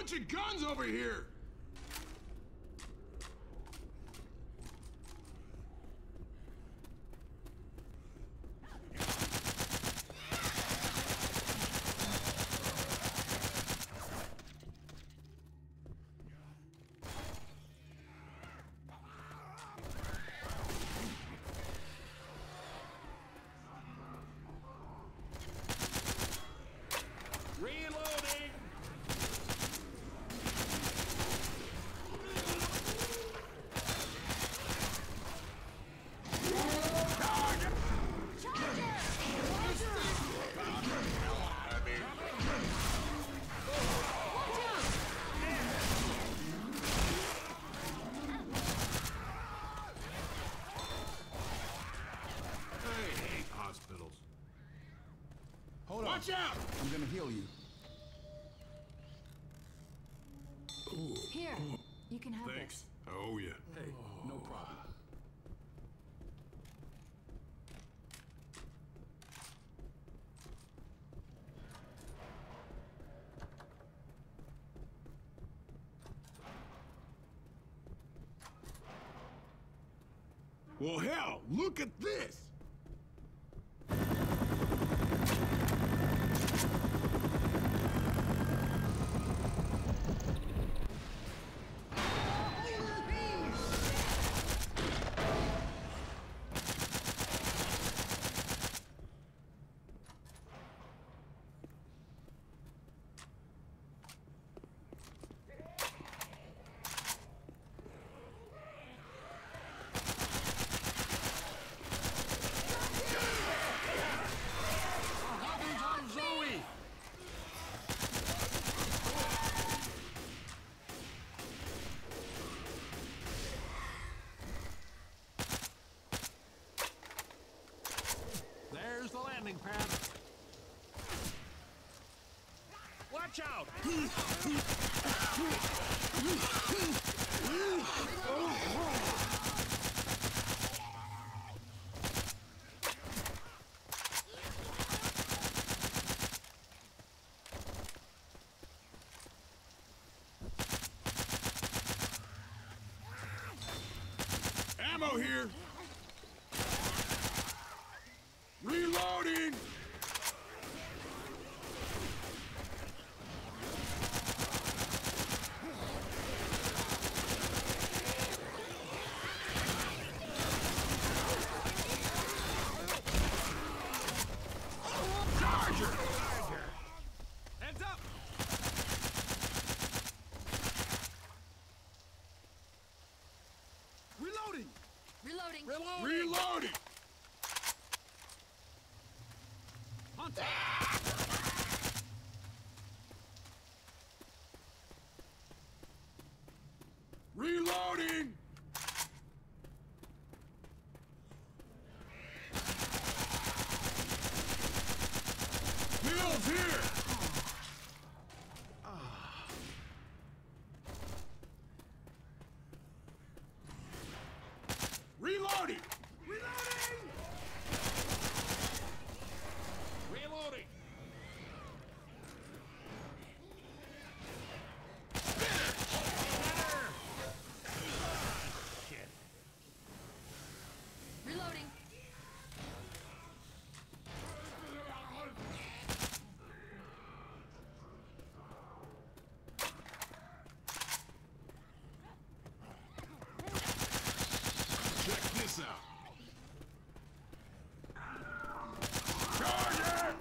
bunch of guns over here! Reloading! I hate hospitals. Hold on. Watch out! I'm gonna heal you. Here, you can have Thanks. this. Oh, yeah. Hey, no problem. Well, hell, look at this! There's the landing pad. Watch out! Ammo here! Reloading! Heads up! Reloading! Reloading. Reloading! Reloading! Heals here! Reloading! Reloading! Reloading! Shit. Reloading. Check this out. Charger!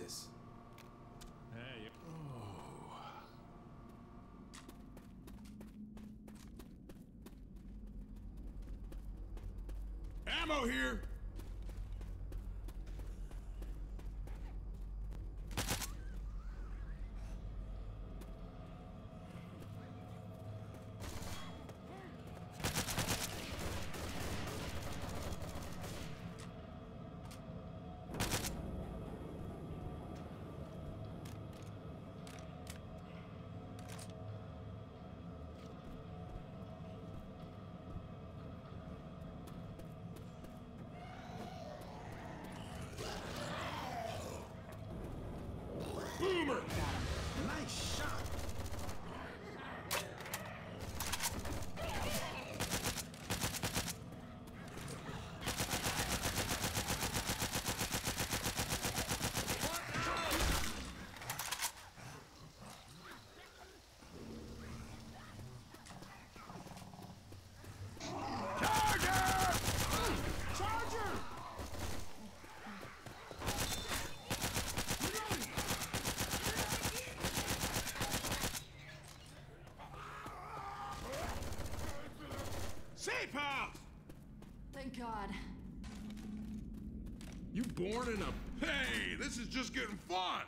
this? Hey, Ammo here! Boomer! Nice shot. Safe house! Thank God. You born in a... Hey, this is just getting fun!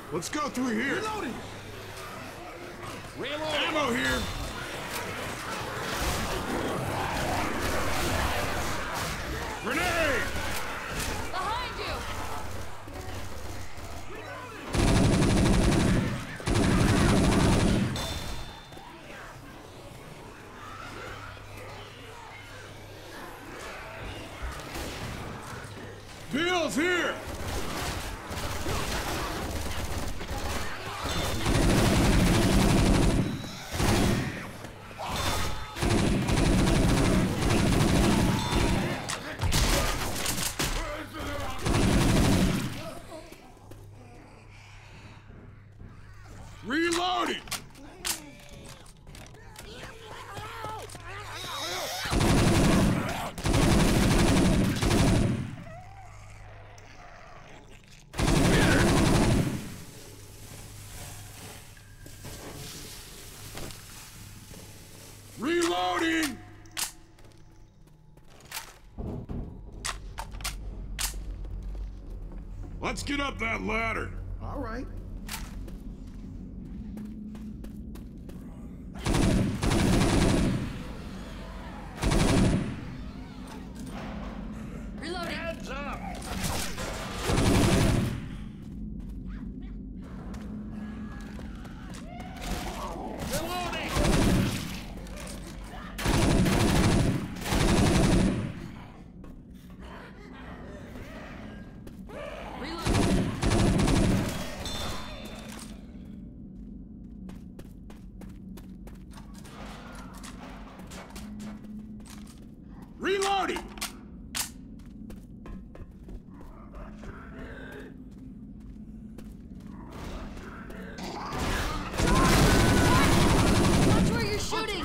Let's go through here. Reloading! Ammo here. Grenade! Behind you! Bill's here! Reloading! Reloading! Let's get up that ladder. All right. Reloading! Heads up! Reloading! Reloading! Reloading! Watch where you're shooting!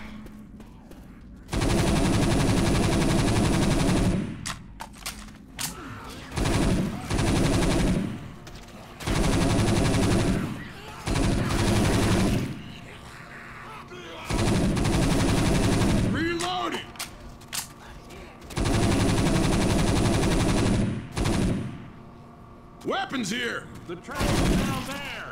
Reloading! Weapons here! The train is down there!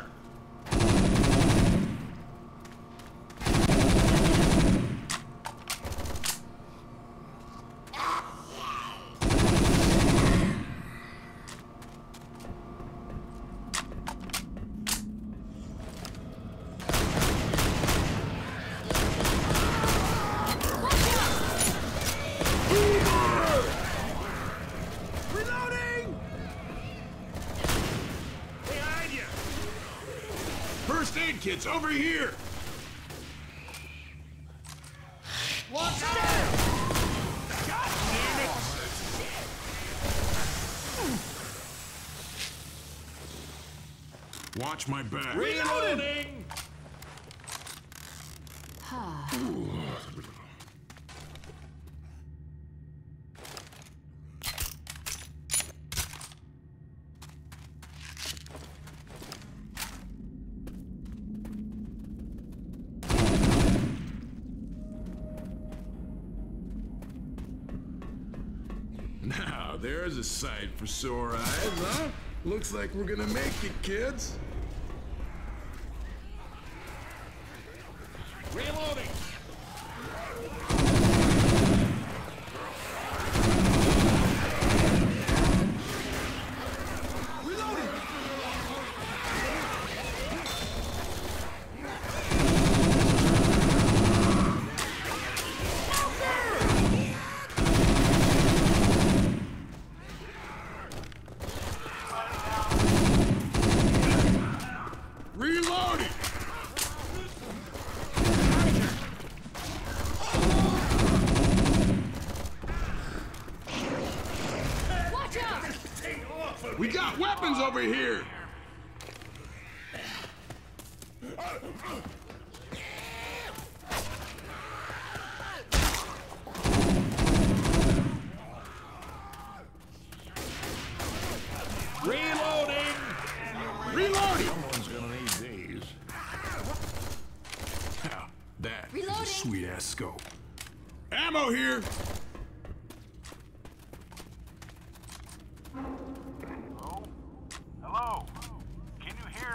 Reloading! Behind you! First aid kits over here! Watch out! God damn it! Watch my back. Reloading! Now, there's a sight for sore eyes, huh? Looks like we're gonna make it, kids. Reloading! Reloading! Reloading! Watch out! We got weapons over here! Reloading! Reloading! Someone's gonna need these. Now, that is Reloading. a sweet-ass scope. Ammo here! Hello? Can you hear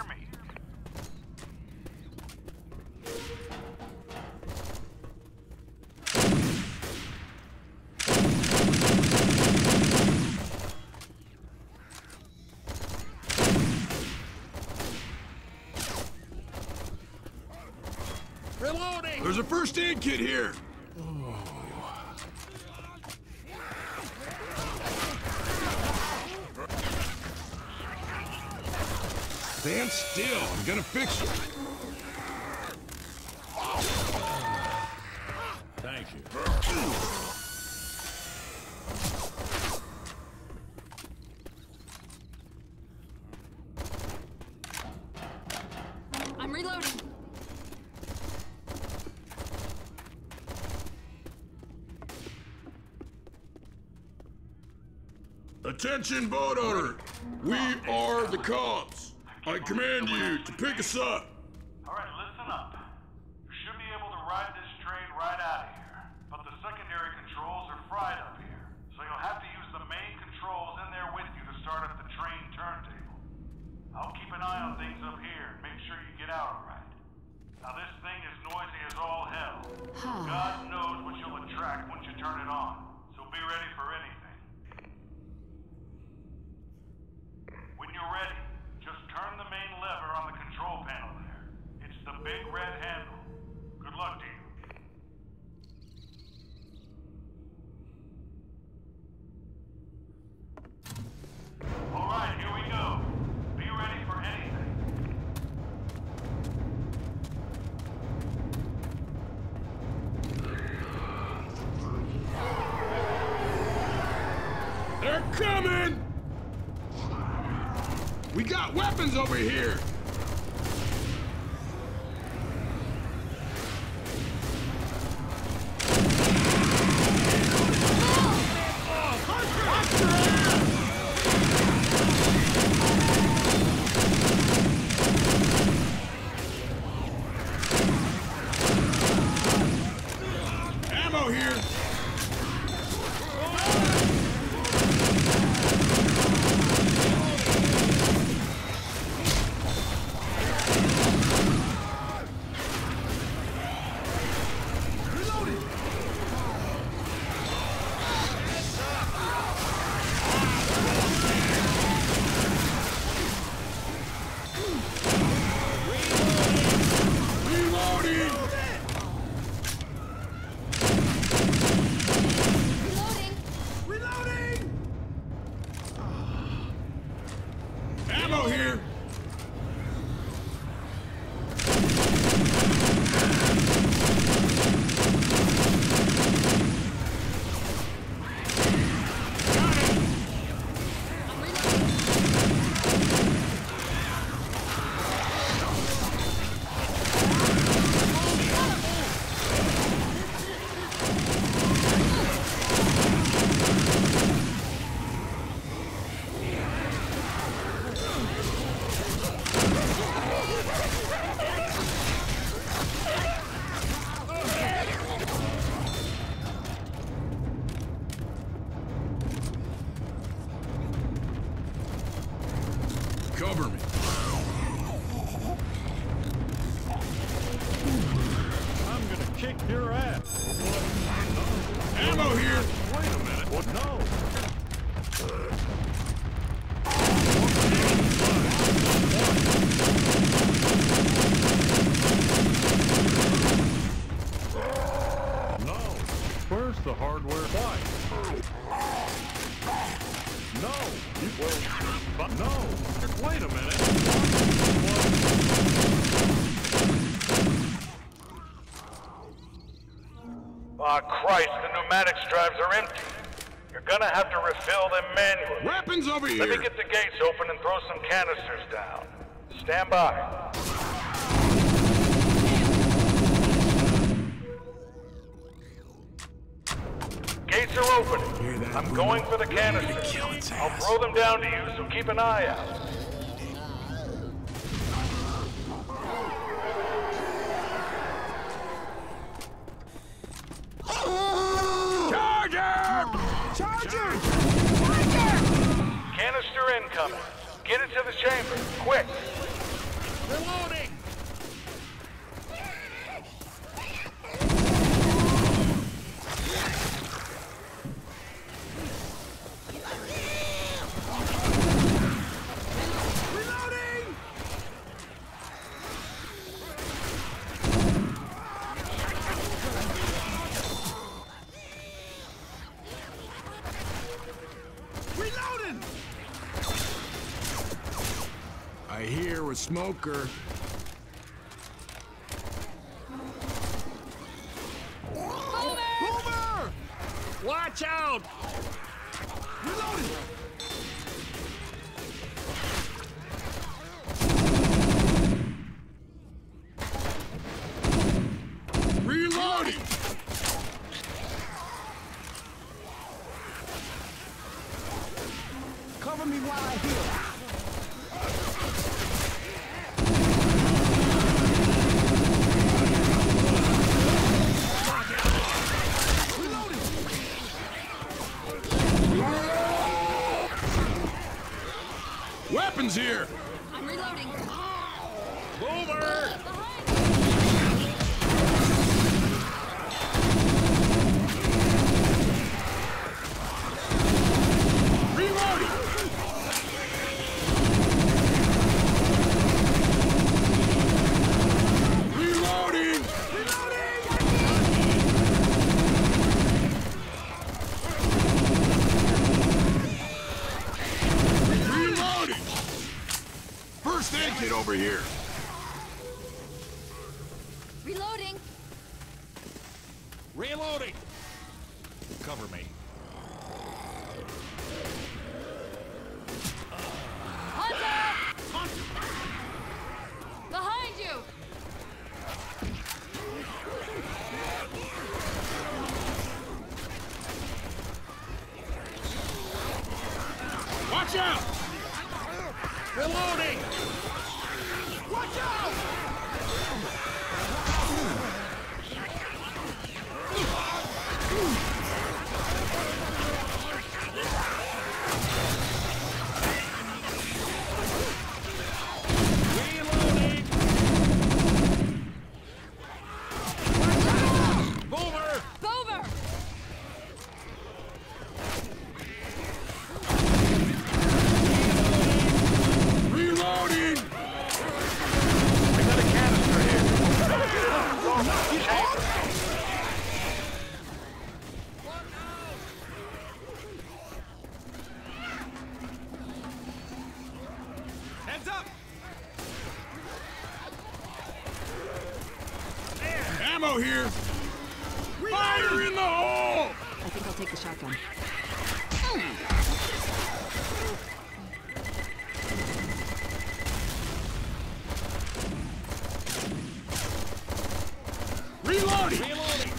There's a first aid kit here. Stand still. I'm gonna fix you. Thank you. I'm reloading. Attention, boat owner. We are the cops. I command you to pick us up. Alright, listen up. You should be able to ride this train right out of here. But the secondary controls are fried up here. So you'll have to use the main controls in there with you to start up the train turntable. I'll keep an eye on things up here and make sure you get out alright. Now this thing is noisy as all hell. God knows what you'll attract once you turn it on. So be ready for anything. When you're ready, just turn the main lever on the control panel there. It's the big red handle. Good luck to you. All right, here we go. Be ready for anything. They're coming! We got weapons over here! Ammo here! Ammo here! Cover me. I'm gonna kick your ass. Ammo here! Wait a minute. What? No. No. Where's the hardware? Why? No. But no. Wait a minute. Aw, Christ, the pneumatics drives are empty. You're gonna have to refill them manually. Weapons over here! Let me get the gates open and throw some canisters down. Stand by. Gates are opening. I'm going for the canisters. I'll throw them down to you, so keep an eye out. Charger! Charger! Canister incoming. Get it to the chamber, quick. Reloading! Right here with Smoker. Boomer! Watch out! Reloading! Reloading! Cover me while I heal. Weapons here! I'm reloading. Boomer! Reloading! Reloading! Reloading! First aid kit over here. Reloading. Reloading! Cover me. Hunter! Behind you! Watch out! Reloading! Watch out! Reloading! Boomer! Boomer! Reloading! I got a canister here. Heads up! Ammo here! Fire in the hole! I think I'll take the shotgun. Reloading! Reloading!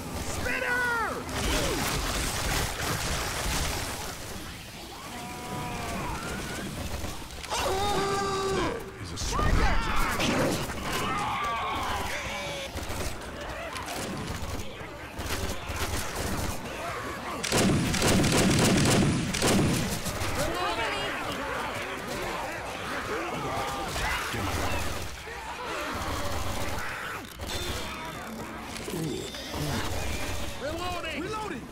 Is a smoker. Reloading! Reloading!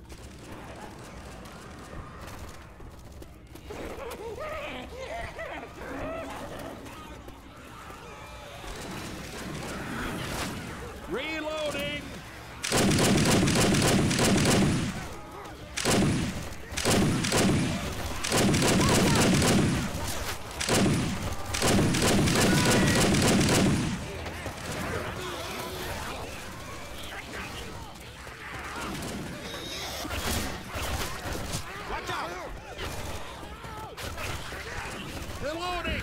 Reloading! Watch out! Reloading!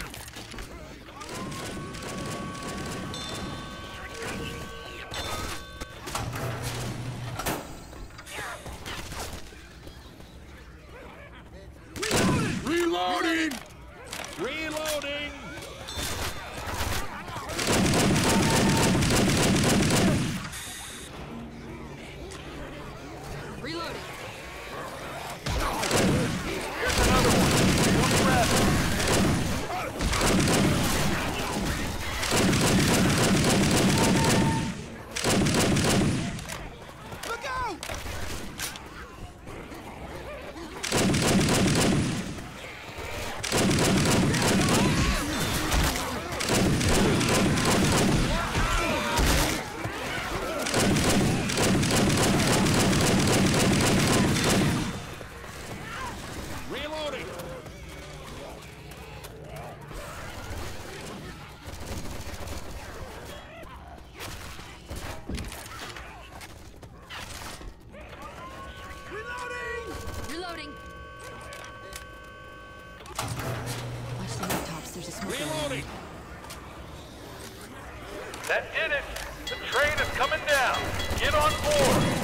Reloading! Reloading! Reloading. Look out! Reloading. That did it. The train is coming down. Get on board.